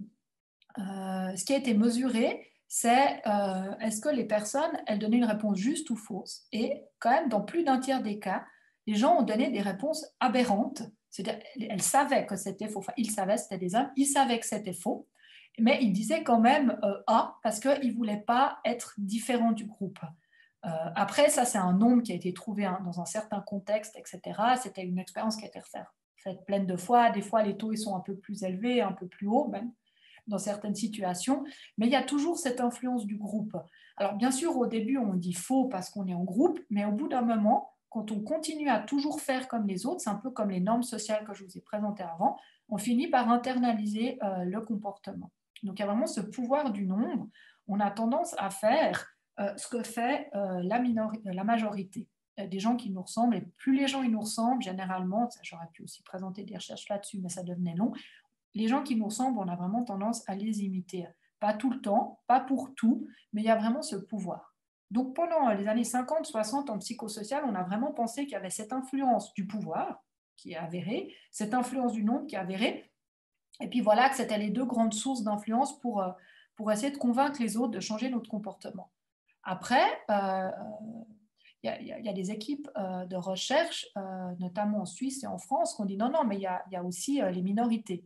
ce qui a été mesuré, c'est est-ce que les personnes, elles donnaient une réponse juste ou fausse. Et quand même, dans plus d'un tiers des cas, les gens ont donné des réponses aberrantes. C'est-à-dire, elles savaient que c'était faux. Enfin, ils savaient, c'était des hommes, ils savaient que c'était faux, mais ils disaient quand même A parce qu'ils ne voulaient pas être différents du groupe. Après, ça, c'est un nombre qui a été trouvé dans un certain contexte, etc. C'était une expérience qui a été faite plein de fois. Des fois, les taux ils sont un peu plus élevés, un peu plus hauts même dans certaines situations, mais il y a toujours cette influence du groupe. Alors bien sûr, au début, on dit faux parce qu'on est en groupe, mais au bout d'un moment, quand on continue à toujours faire comme les autres, c'est un peu comme les normes sociales que je vous ai présentées avant, on finit par internaliser le comportement. Donc il y a vraiment ce pouvoir du nombre. On a tendance à faire ce que fait la majorité des gens qui nous ressemblent, et plus les gens ils nous ressemblent, généralement, j'aurais pu aussi présenter des recherches là-dessus, mais ça devenait long, les gens qui nous ressemblent, on a vraiment tendance à les imiter. Pas tout le temps, pas pour tout, mais il y a vraiment ce pouvoir. Donc pendant les années 50, 60, en psychosocial, on a vraiment pensé qu'il y avait cette influence du pouvoir qui est avérée, cette influence du nombre qui est avérée, et puis voilà que c'était les deux grandes sources d'influence pour essayer de convaincre les autres de changer notre comportement. Après, il y a des équipes de recherche, notamment en Suisse et en France, qui ont dit non, non, mais il y a aussi les minorités.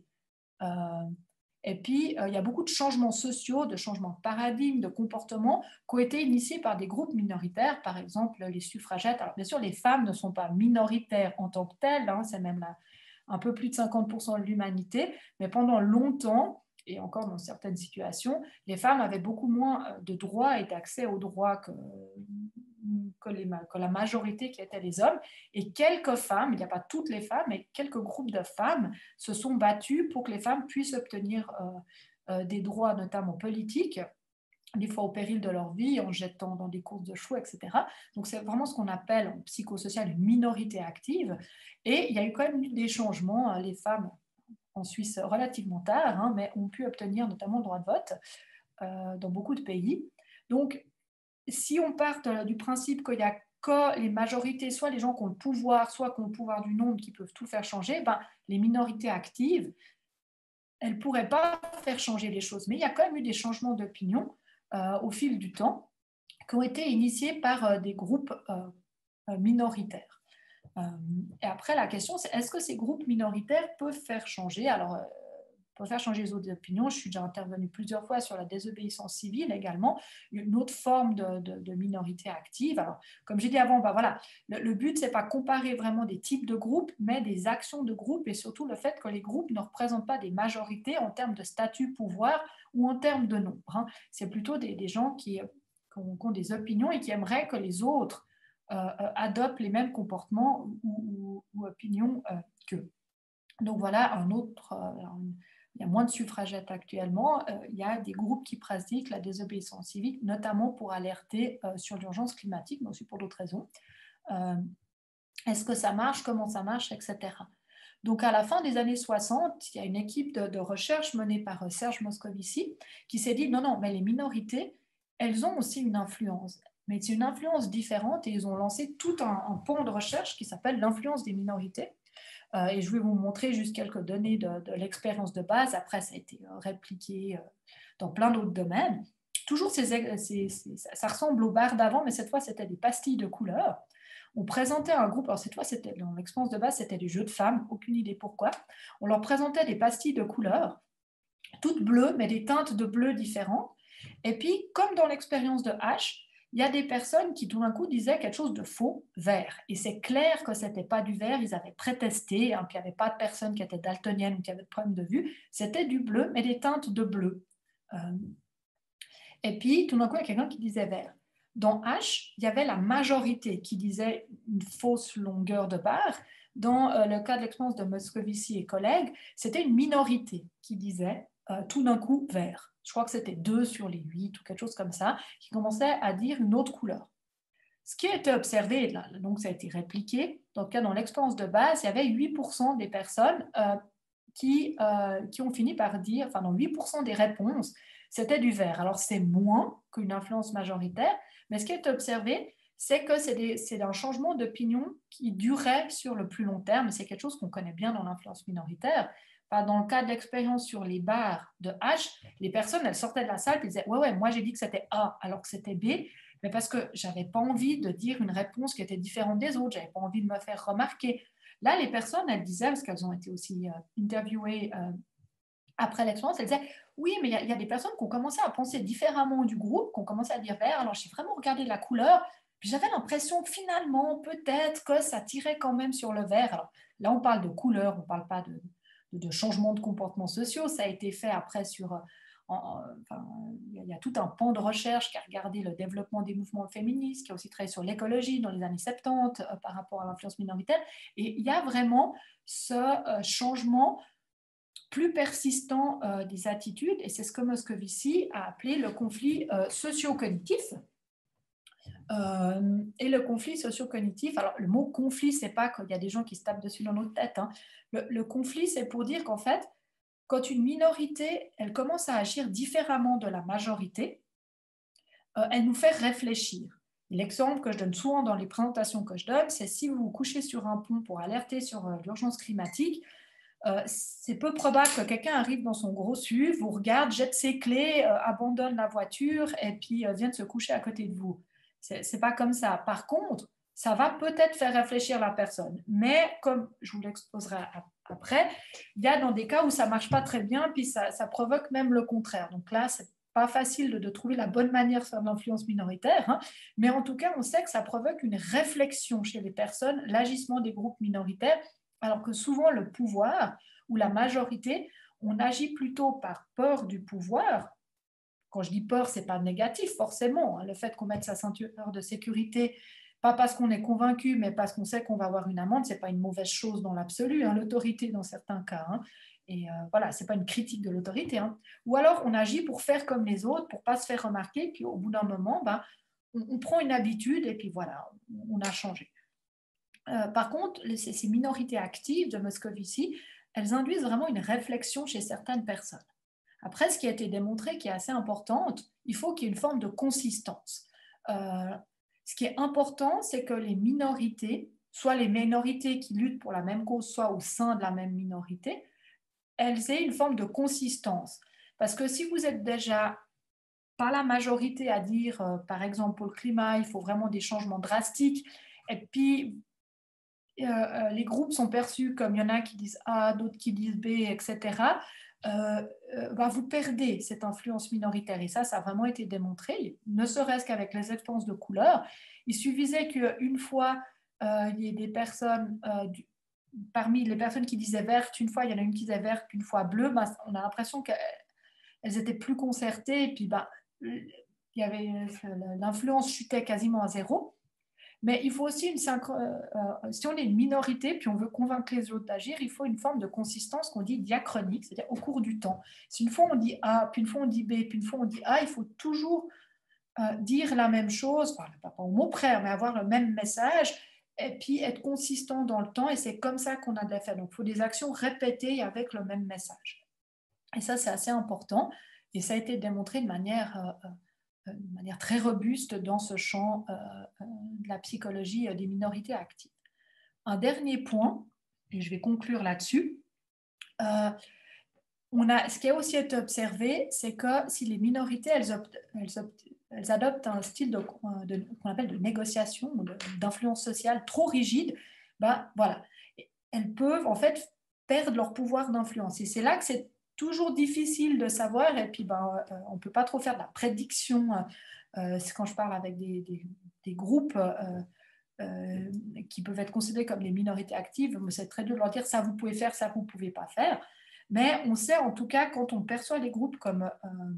Et puis, il y a beaucoup de changements sociaux, de changements de paradigme, de comportement qui ont été initiés par des groupes minoritaires, par exemple les suffragettes. Alors, bien sûr, les femmes ne sont pas minoritaires en tant que telles, hein, c'est même là, un peu plus de 50% de l'humanité, mais pendant longtemps, et encore dans certaines situations, les femmes avaient beaucoup moins de droits et d'accès aux droits que la majorité qui étaient les hommes. Et quelques femmes, il n'y a pas toutes les femmes, mais quelques groupes de femmes se sont battus pour que les femmes puissent obtenir des droits, notamment politiques, des fois au péril de leur vie, en jetant dans des courses de chevaux, etc. Donc c'est vraiment ce qu'on appelle en psychosocial une minorité active. Et il y a eu quand même des changements. Les femmes en Suisse relativement tard, hein, mais ont pu obtenir notamment le droit de vote dans beaucoup de pays. Donc si on part du principe qu'il n'y a que les majorités, soit les gens qui ont le pouvoir, soit qui ont le pouvoir du nombre, qui peuvent tout faire changer, ben, les minorités actives, elles ne pourraient pas faire changer les choses. Mais il y a quand même eu des changements d'opinion au fil du temps qui ont été initiés par des groupes minoritaires. Et après, la question, c'est est-ce que ces groupes minoritaires peuvent faire changer? Alors, pour faire changer les autres opinions, je suis déjà intervenue plusieurs fois sur la désobéissance civile également, une autre forme de minorité active. Alors, comme j'ai dit avant, ben voilà, le but, c'est pas comparer vraiment des types de groupes, mais des actions de groupe et surtout le fait que les groupes ne représentent pas des majorités en termes de statut, pouvoir ou en termes de nombre. Hein. C'est plutôt des gens qui ont des opinions et qui aimeraient que les autres adoptent les mêmes comportements ou opinions qu'eux. Donc voilà un autre. Il y a moins de suffragettes actuellement. Il y a des groupes qui pratiquent la désobéissance civique, notamment pour alerter sur l'urgence climatique, mais aussi pour d'autres raisons. Est-ce que ça marche? Comment ça marche? Etc. Donc à la fin des années 60, il y a une équipe de recherche menée par Serge Moscovici qui s'est dit non, non, mais les minorités, elles ont aussi une influence. Mais c'est une influence différente et ils ont lancé tout un pan de recherche qui s'appelle l'influence des minorités. Et je vais vous montrer juste quelques données de l'expérience de base. Après, ça a été répliqué dans plein d'autres domaines. toujours, ça ressemble aux barres d'avant, mais cette fois, c'était des pastilles de couleur. On présentait un groupe, alors cette fois, c'était dans l'expérience de base, c'était des jeux de femmes, aucune idée pourquoi. On leur présentait des pastilles de couleur, toutes bleues, mais des teintes de bleu différentes. Et puis, comme dans l'expérience de H, il y a des personnes qui tout d'un coup disaient quelque chose de faux, vert. Et c'est clair que ce n'était pas du vert, ils avaient prétesté, hein, qu'il n'y avait pas de personnes qui étaient daltoniennes ou qui avaient de problème de vue, c'était du bleu, mais des teintes de bleu. Et puis, tout d'un coup, il y a quelqu'un qui disait vert. Dans H, il y avait la majorité qui disait une fausse longueur de barre. Dans le cas de l'expérience de Moscovici et collègues, c'était une minorité qui disait tout d'un coup vert. Je crois que c'était 2 sur les 8 ou quelque chose comme ça, qui commençait à dire une autre couleur. Ce qui a été observé, là, donc ça a été répliqué, dans l'expérience de base, il y avait 8% des personnes qui ont fini par dire, enfin dans 8% des réponses, c'était du vert. Alors c'est moins qu'une influence majoritaire, mais ce qui est observé, c'est que c'est un changement d'opinion qui durait sur le plus long terme, et c'est quelque chose qu'on connaît bien dans l'influence minoritaire. Dans le cas de l'expérience sur les barres de H, les personnes, elles sortaient de la salle et disaient « Ouais, moi j'ai dit que c'était A alors que c'était B », mais parce que je n'avais pas envie de dire une réponse qui était différente des autres, je n'avais pas envie de me faire remarquer. Là, les personnes, elles disaient, parce qu'elles ont été aussi interviewées après l'expérience, elles disaient « Oui, mais il y a des personnes qui ont commencé à penser différemment du groupe, qui ont commencé à dire vert, alors j'ai vraiment regardé la couleur, puis j'avais l'impression que finalement, peut-être que ça tirait quand même sur le vert. » Alors là, on parle de couleur, on ne parle pas de changement de comportements sociaux. Ça a été fait après sur... il y a tout un pan de recherche qui a regardé le développement des mouvements féministes, qui a aussi travaillé sur l'écologie dans les années 70 par rapport à l'influence minoritaire. Et il y a vraiment ce changement plus persistant des attitudes, et c'est ce que Moscovici a appelé le conflit socio-cognitif. Et le conflit socio-cognitif, alors le mot conflit, c'est pas qu'il y a des gens qui se tapent dessus dans notre tête. Hein. Le conflit, c'est pour dire qu'en fait, quand une minorité, elle commence à agir différemment de la majorité, elle nous fait réfléchir. L'exemple que je donne souvent dans les présentations que je donne, c'est si vous vous couchez sur un pont pour alerter sur l'urgence climatique, c'est peu probable que quelqu'un arrive dans son gros SUV, vous regarde, jette ses clés, abandonne la voiture et puis vienne se coucher à côté de vous. C'est pas comme ça. Par contre, ça va peut-être faire réfléchir la personne. Mais comme je vous l'exposerai après, il y a dans des cas où ça ne marche pas très bien, puis ça provoque même le contraire. Donc là, c'est pas facile de trouver la bonne manière de faire de l'influence minoritaire, hein, mais en tout cas, on sait que ça provoque une réflexion chez les personnes, l'agissement des groupes minoritaires, alors que souvent le pouvoir ou la majorité, on agit plutôt par peur du pouvoir. Quand je dis peur, ce n'est pas négatif forcément. Hein. Le fait qu'on mette sa ceinture de sécurité, pas parce qu'on est convaincu, mais parce qu'on sait qu'on va avoir une amende, ce n'est pas une mauvaise chose dans l'absolu, hein, l'autorité dans certains cas. Hein. Et voilà, ce n'est pas une critique de l'autorité. Hein. Ou alors, on agit pour faire comme les autres, pour ne pas se faire remarquer, puis au bout d'un moment, on prend une habitude et puis voilà, on a changé. Par contre, ces minorités actives de Moscovici, elles induisent vraiment une réflexion chez certaines personnes. Après, ce qui a été démontré, qui est assez importante, il faut qu'il y ait une forme de consistance. Ce qui est important, c'est que les minorités, soit les minorités qui luttent pour la même cause, soit au sein de la même minorité, elles aient une forme de consistance. Parce que si vous êtes déjà pas la majorité à dire, par exemple, pour le climat, il faut vraiment des changements drastiques, et puis les groupes sont perçus comme il y en a qui disent A, d'autres qui disent B, etc., vous perdez cette influence minoritaire. Et ça a vraiment été démontré, ne serait-ce qu'avec les expériences de couleur. Il suffisait qu'une fois, il y ait des personnes, parmi les personnes qui disaient verte, une fois, il y en a une qui disait verte, une fois bleue, on a l'impression qu'elles étaient plus concertées, et puis l'influence chutait quasiment à zéro. Mais il faut aussi si on est une minorité puis on veut convaincre les autres d'agir, il faut une forme de consistance qu'on dit diachronique, c'est-à-dire au cours du temps. Si une fois on dit A, puis une fois on dit B, puis une fois on dit A, il faut toujours dire la même chose, enfin, pas au mot près, mais avoir le même message, et puis être consistant dans le temps, et c'est comme ça qu'on a de l'effet. Donc il faut des actions répétées avec le même message. Et ça, c'est assez important, et ça a été démontré de manière très robuste dans ce champ de la psychologie des minorités actives. Un dernier point, et je vais conclure là-dessus, on ce qui a aussi été observé, c'est que si les minorités, elles adoptent un style qu'on appelle de négociation ou d'influence sociale trop rigide, ben, voilà, elles peuvent en fait perdre leur pouvoir d'influence. Et c'est là que c'est toujours difficile de savoir, et puis ben, on ne peut pas trop faire de la prédiction. C'est quand je parle avec des groupes qui peuvent être considérés comme des minorités actives, c'est très dur de leur dire ça vous pouvez faire, ça vous ne pouvez pas faire. Mais on sait en tout cas quand on perçoit les groupes comme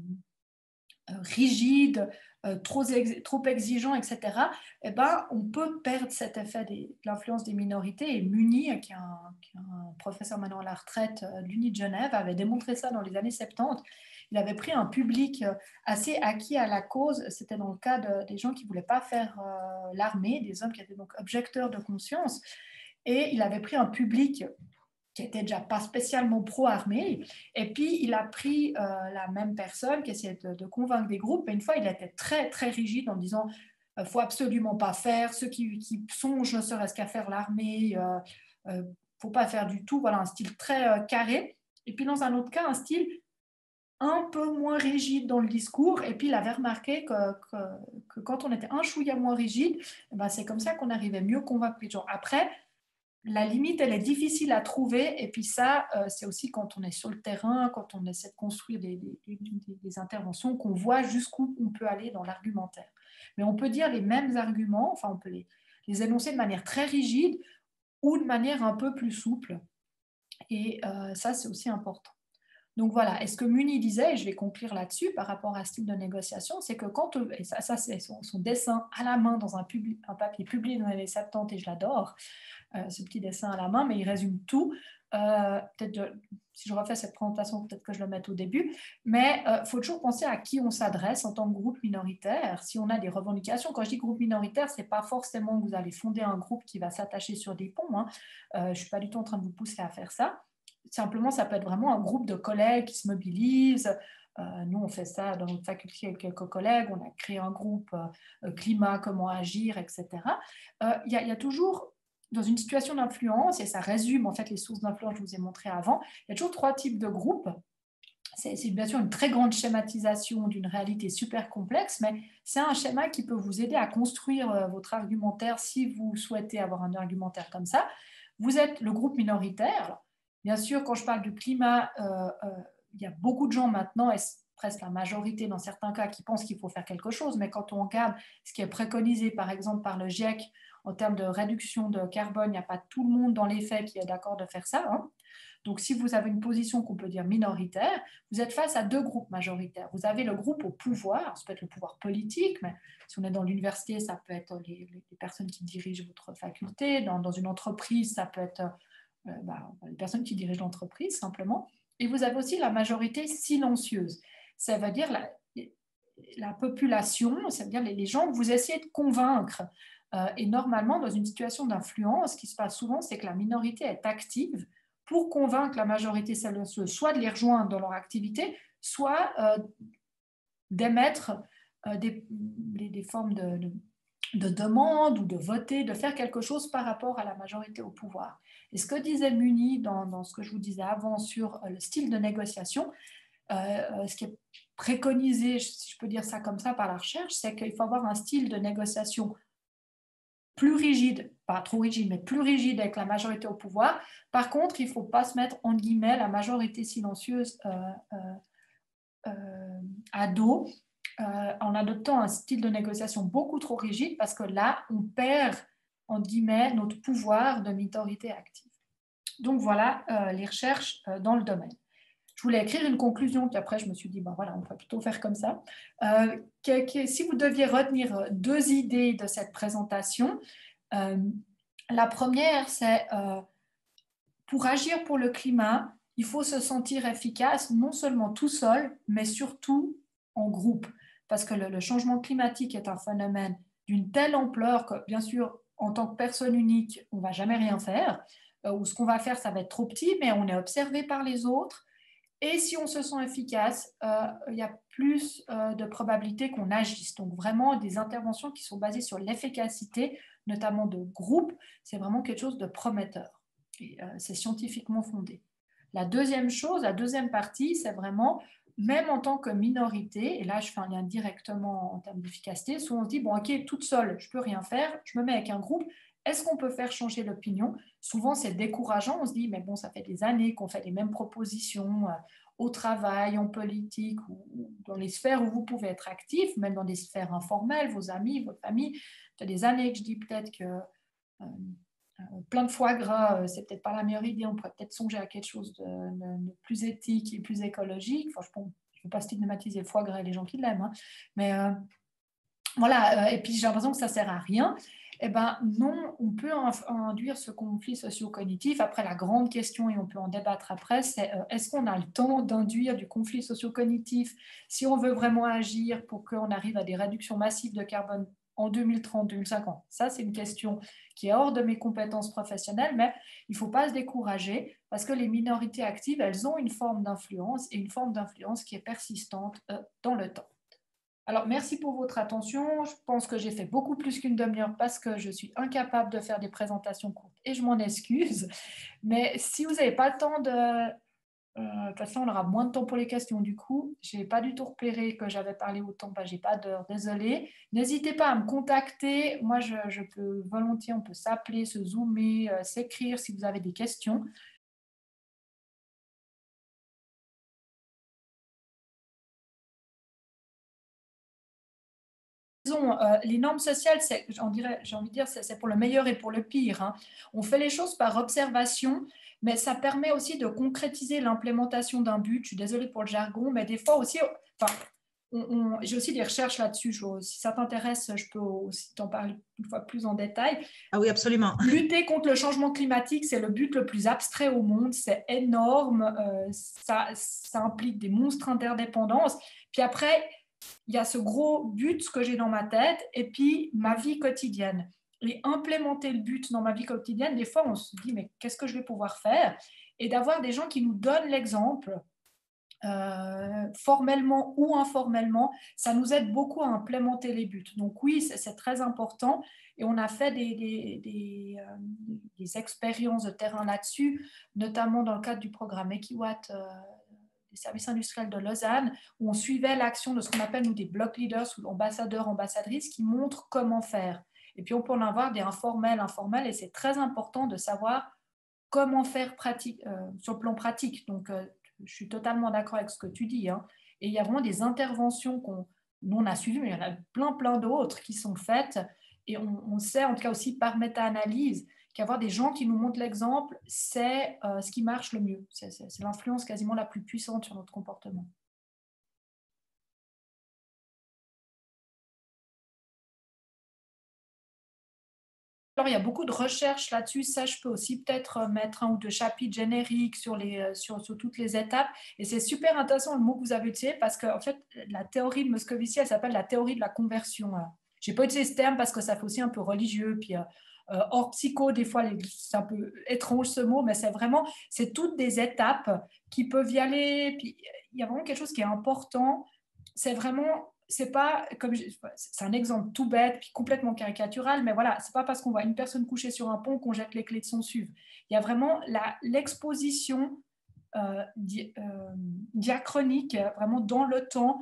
rigides, trop exigeants, etc., eh ben, on peut perdre cet effet de l'influence des minorités. Et Muni, qui est un professeur maintenant à la retraite de l'Uni de Genève, avait démontré ça dans les années 70. Il avait pris un public assez acquis à la cause. C'était dans le cas des gens qui ne voulaient pas faire l'armée, des hommes qui étaient donc objecteurs de conscience. Et il avait pris un public qui n'était déjà pas spécialement pro-armée. Et puis, il a pris la même personne qui essayait de convaincre des groupes. Et une fois, il était très, très rigide en disant il ne faut absolument pas faire. Ceux qui songent ne serait-ce qu'à faire l'armée, il ne faut pas faire du tout. Voilà, un style très carré. Et puis, dans un autre cas, un style un peu moins rigide dans le discours. Et puis, il avait remarqué que quand on était un chouïa moins rigide, ben, c'est comme ça qu'on arrivait mieux à convaincre les gens. Après, la limite, elle est difficile à trouver. Et puis ça, c'est aussi quand on est sur le terrain, quand on essaie de construire des interventions, qu'on voit jusqu'où on peut aller dans l'argumentaire. Mais on peut dire les mêmes arguments, enfin on peut les énoncer de manière très rigide ou de manière un peu plus souple. Et ça, c'est aussi important. Donc voilà, et ce que Muni disait, et je vais conclure là-dessus par rapport à ce type de négociation, c'est que quand, et ça c'est son dessin à la main dans un papier publié dans les années 70, et je l'adore, ce petit dessin à la main, mais il résume tout. Si je refais cette présentation, peut-être que je le mette au début, mais il faut toujours penser à qui on s'adresse en tant que groupe minoritaire. Si on a des revendications, quand je dis groupe minoritaire, ce n'est pas forcément que vous allez fonder un groupe qui va s'attacher sur des ponts. Hein. Je ne suis pas du tout en train de vous pousser à faire ça. Simplement, ça peut être vraiment un groupe de collègues qui se mobilisent. Nous, on fait ça dans notre faculté avec quelques collègues. On a créé un groupe climat, comment agir, etc. Il y a toujours, dans une situation d'influence, et ça résume en fait les sources d'influence que je vous ai montrées avant, il y a toujours trois types de groupes. C'est bien sûr une très grande schématisation d'une réalité super complexe, mais c'est un schéma qui peut vous aider à construire votre argumentaire si vous souhaitez avoir un argumentaire comme ça. Vous êtes le groupe minoritaire. Bien sûr, quand je parle du climat, il y a beaucoup de gens maintenant, et presque la majorité dans certains cas, qui pensent qu'il faut faire quelque chose, mais quand on regarde ce qui est préconisé par exemple par le GIEC en termes de réduction de carbone, il n'y a pas tout le monde dans les faits qui est d'accord de faire ça. Hein. Donc si vous avez une position qu'on peut dire minoritaire, vous êtes face à deux groupes majoritaires. Vous avez le groupe au pouvoir, ça peut être le pouvoir politique, mais si on est dans l'université, ça peut être les personnes qui dirigent votre faculté, dans une entreprise, ça peut être les personnes qui dirigent l'entreprise simplement. Et vous avez aussi la majorité silencieuse. Ça veut dire la population, ça veut dire les gens que vous essayez de convaincre. Et normalement, dans une situation d'influence, ce qui se passe souvent, c'est que la minorité est active pour convaincre la majorité silencieuse, soit de les rejoindre dans leur activité, soit d'émettre des formes de demande ou de voter, de faire quelque chose par rapport à la majorité au pouvoir. Et ce que disait Muni dans ce que je vous disais avant sur le style de négociation, ce qui est préconisé, si je peux dire ça comme ça, par la recherche, c'est qu'il faut avoir un style de négociation plus rigide, pas trop rigide, mais plus rigide avec la majorité au pouvoir. Par contre, il ne faut pas se mettre, en guillemets, la majorité silencieuse à dos en adoptant un style de négociation beaucoup trop rigide parce que là, on perd, en guillemets, notre pouvoir de minorité active. Donc voilà les recherches dans le domaine. Je voulais écrire une conclusion, puis après je me suis dit, ben voilà, on va plutôt faire comme ça. Si vous deviez retenir deux idées de cette présentation, la première, c'est pour agir pour le climat, il faut se sentir efficace, non seulement tout seul, mais surtout en groupe. Parce que le changement climatique est un phénomène d'une telle ampleur que, bien sûr, en tant que personne unique, on ne va jamais rien faire. Ou ce qu'on va faire, ça va être trop petit, mais on est observé par les autres. Et si on se sent efficace, il y a plus de probabilité qu'on agisse. Donc vraiment des interventions qui sont basées sur l'efficacité, notamment de groupe, c'est vraiment quelque chose de prometteur. C'est scientifiquement fondé. La deuxième chose, la deuxième partie, c'est vraiment, même en tant que minorité, et là je fais un lien directement en termes d'efficacité, souvent on se dit, bon ok, toute seule, je peux rien faire, je me mets avec un groupe, est-ce qu'on peut faire changer l'opinion? Souvent c'est décourageant, on se dit, mais bon, ça fait des années qu'on fait les mêmes propositions au travail, en politique, ou dans les sphères où vous pouvez être actif, même dans des sphères informelles, vos amis, votre famille. Ça fait des années que je dis peut-être que plein de foie gras, c'est peut-être pas la meilleure idée. On pourrait peut-être songer à quelque chose de plus éthique et plus écologique. Enfin, je ne veux pas stigmatiser le foie gras et les gens qui l'aiment, hein. Mais voilà, et puis j'ai l'impression que ça ne sert à rien. Eh ben non, on peut induire ce conflit socio-cognitif. Après, la grande question, et on peut en débattre après, c'est est-ce qu'on a le temps d'induire du conflit socio-cognitif si on veut vraiment agir pour qu'on arrive à des réductions massives de carbone en 2030, 2050? Ça, c'est une question qui est hors de mes compétences professionnelles, mais il ne faut pas se décourager parce que les minorités actives, elles ont une forme d'influence et une forme d'influence qui est persistante dans le temps. Alors, merci pour votre attention. Je pense que j'ai fait beaucoup plus qu'une demi-heure parce que je suis incapable de faire des présentations courtes et je m'en excuse. Mais si vous n'avez pas le temps de toute façon, on aura moins de temps pour les questions. Du coup, je n'ai pas du tout repéré que j'avais parlé autant. Je n'ai pas d'heure, désolée. N'hésitez pas à me contacter. Moi, je peux volontiers, on peut s'appeler, se zoomer, s'écrire si vous avez des questions. Les normes sociales, j'ai envie de dire, c'est pour le meilleur et pour le pire, hein. On fait les choses par observation, mais ça permet aussi de concrétiser l'implémentation d'un but. Je suis désolée pour le jargon, mais des fois aussi, enfin, j'ai aussi des recherches là-dessus. Si ça t'intéresse, je peux aussi t'en parler une fois plus en détail. Ah oui, absolument. Lutter contre le changement climatique, c'est le but le plus abstrait au monde. C'est énorme. Ça implique des monstres interdépendances. Puis après, il y a ce gros but que j'ai dans ma tête et puis ma vie quotidienne. Et implémenter le but dans ma vie quotidienne, des fois, on se dit, mais qu'est-ce que je vais pouvoir faire? Et d'avoir des gens qui nous donnent l'exemple, formellement ou informellement, ça nous aide beaucoup à implémenter les buts. Donc oui, c'est très important et on a fait des expériences de terrain là-dessus, notamment dans le cadre du programme Equiwatt des services industriels de Lausanne, où on suivait l'action de ce qu'on appelle nous des block leaders ou ambassadeurs, ambassadrices qui montrent comment faire. Et puis on peut en avoir des informels, et c'est très important de savoir comment faire sur le plan pratique. Donc je suis totalement d'accord avec ce que tu dis, hein. Et il y a vraiment des interventions nous on a suivies, mais il y en a plein d'autres qui sont faites. Et on sait, en tout cas aussi par méta-analyse, qu'avoir des gens qui nous montrent l'exemple, c'est ce qui marche le mieux. C'est l'influence quasiment la plus puissante sur notre comportement. Alors, il y a beaucoup de recherches là-dessus. Ça, je peux aussi peut-être mettre un ou deux chapitres génériques sur toutes les étapes. Et c'est super intéressant le mot que vous avez utilisé parce qu'en fait, la théorie de Moscovici, elle s'appelle la théorie de la conversion. Je n'ai pas utilisé ce terme parce que ça fait aussi un peu religieux. Puis hors psycho, des fois, c'est un peu étrange ce mot, mais c'est toutes des étapes qui peuvent y aller. Puis il y a vraiment quelque chose qui est important. C'est vraiment c'est pas comme c'est un exemple tout bête puis complètement caricatural, mais voilà, c'est pas parce qu'on voit une personne couchée sur un pont qu'on jette les clés de son SUV. Il y a vraiment l'exposition diachronique, vraiment dans le temps.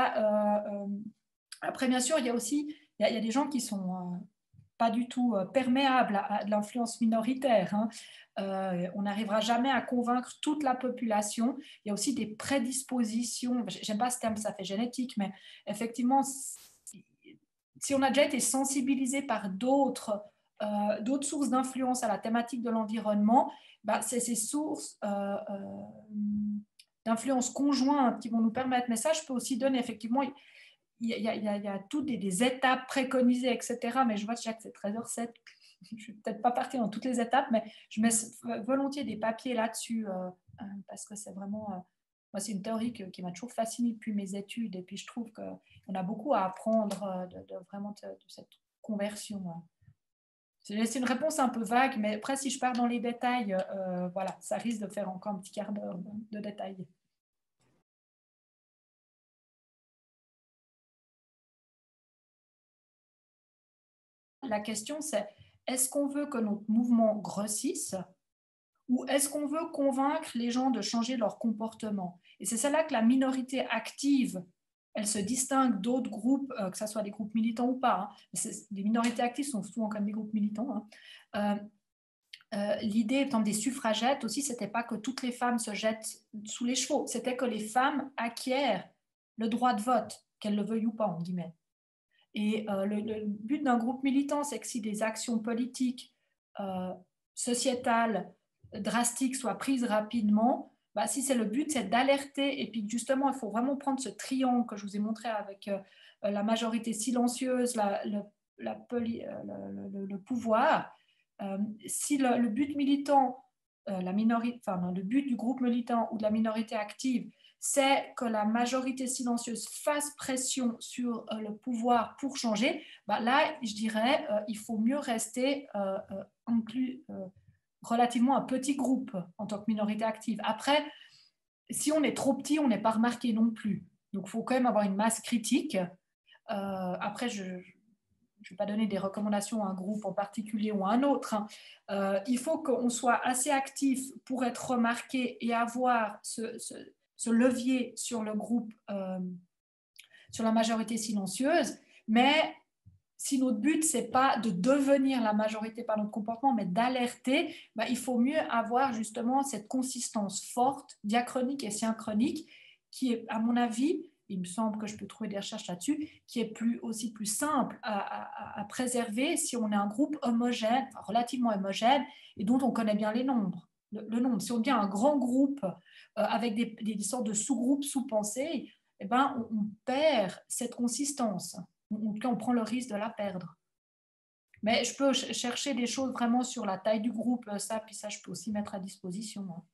Après, bien sûr, il y a aussi il y a des gens qui sont pas du tout perméables à de l'influence minoritaire, hein. On n'arrivera jamais à convaincre toute la population. Il y a aussi des prédispositions. J'aime pas ce terme, ça fait génétique, mais effectivement, si on a déjà été sensibilisé par d'autres sources d'influence à la thématique de l'environnement, bah, c'est ces sources d'influence conjointe qui vont nous permettre. Mais ça, je peux aussi donner effectivement. Il y a toutes des étapes préconisées, etc. Mais je vois déjà que c'est 13h07. Je ne suis peut-être pas partie dans toutes les étapes, mais je mets volontiers des papiers là-dessus parce que c'est vraiment. Moi, c'est une théorie qui m'a toujours fascinée depuis mes études. Et puis, je trouve qu'on a beaucoup à apprendre vraiment de cette conversion. C'est une réponse un peu vague, mais après, si je pars dans les détails, voilà, ça risque de faire encore un petit quart d'heure de détails. La question, c'est est-ce qu'on veut que notre mouvement grossisse ou est-ce qu'on veut convaincre les gens de changer leur comportement? Et c'est celle-là que la minorité active, elle se distingue d'autres groupes, que ce soit des groupes militants ou pas. Hein. Les minorités actives sont souvent comme des groupes militants. Hein. L'idée, étant des suffragettes aussi, c'était pas que toutes les femmes se jettent sous les chevaux, c'était que les femmes acquièrent le droit de vote, qu'elles le veuillent ou pas, en guillemets. Et le but d'un groupe militant, c'est que si des actions politiques, sociétales, drastiques soient prises rapidement, bah, si c'est le but, c'est d'alerter. Et puis justement, il faut vraiment prendre ce triangle que je vous ai montré avec la majorité silencieuse, le pouvoir. Si le but militant, le but du groupe militant ou de la minorité active, c'est que la majorité silencieuse fasse pression sur le pouvoir pour changer, bah là, je dirais, il faut mieux rester relativement un petit groupe en tant que minorité active. Après, si on est trop petit, on n'est pas remarqué non plus. Donc, il faut quand même avoir une masse critique. Après, je ne vais pas donner des recommandations à un groupe en particulier ou à un autre. Hein. Il faut qu'on soit assez actif pour être remarqué et avoir ce levier sur le groupe, sur la majorité silencieuse. Mais si notre but, ce n'est pas de devenir la majorité par notre comportement, mais d'alerter, bah, il faut mieux avoir justement cette consistance forte, diachronique et synchronique, qui est, à mon avis, il me semble que je peux trouver des recherches là-dessus, qui est aussi plus simple à préserver si on est un groupe homogène, enfin, relativement homogène, et dont on connaît bien les nombres. Le nombre. Si on devient un grand groupe avec des sortes de sous-groupes, sous-pensées, eh ben, on perd cette consistance. En tout cas, on prend le risque de la perdre. Mais je peux chercher des choses vraiment sur la taille du groupe, ça, puis ça, je peux aussi mettre à disposition. Hein.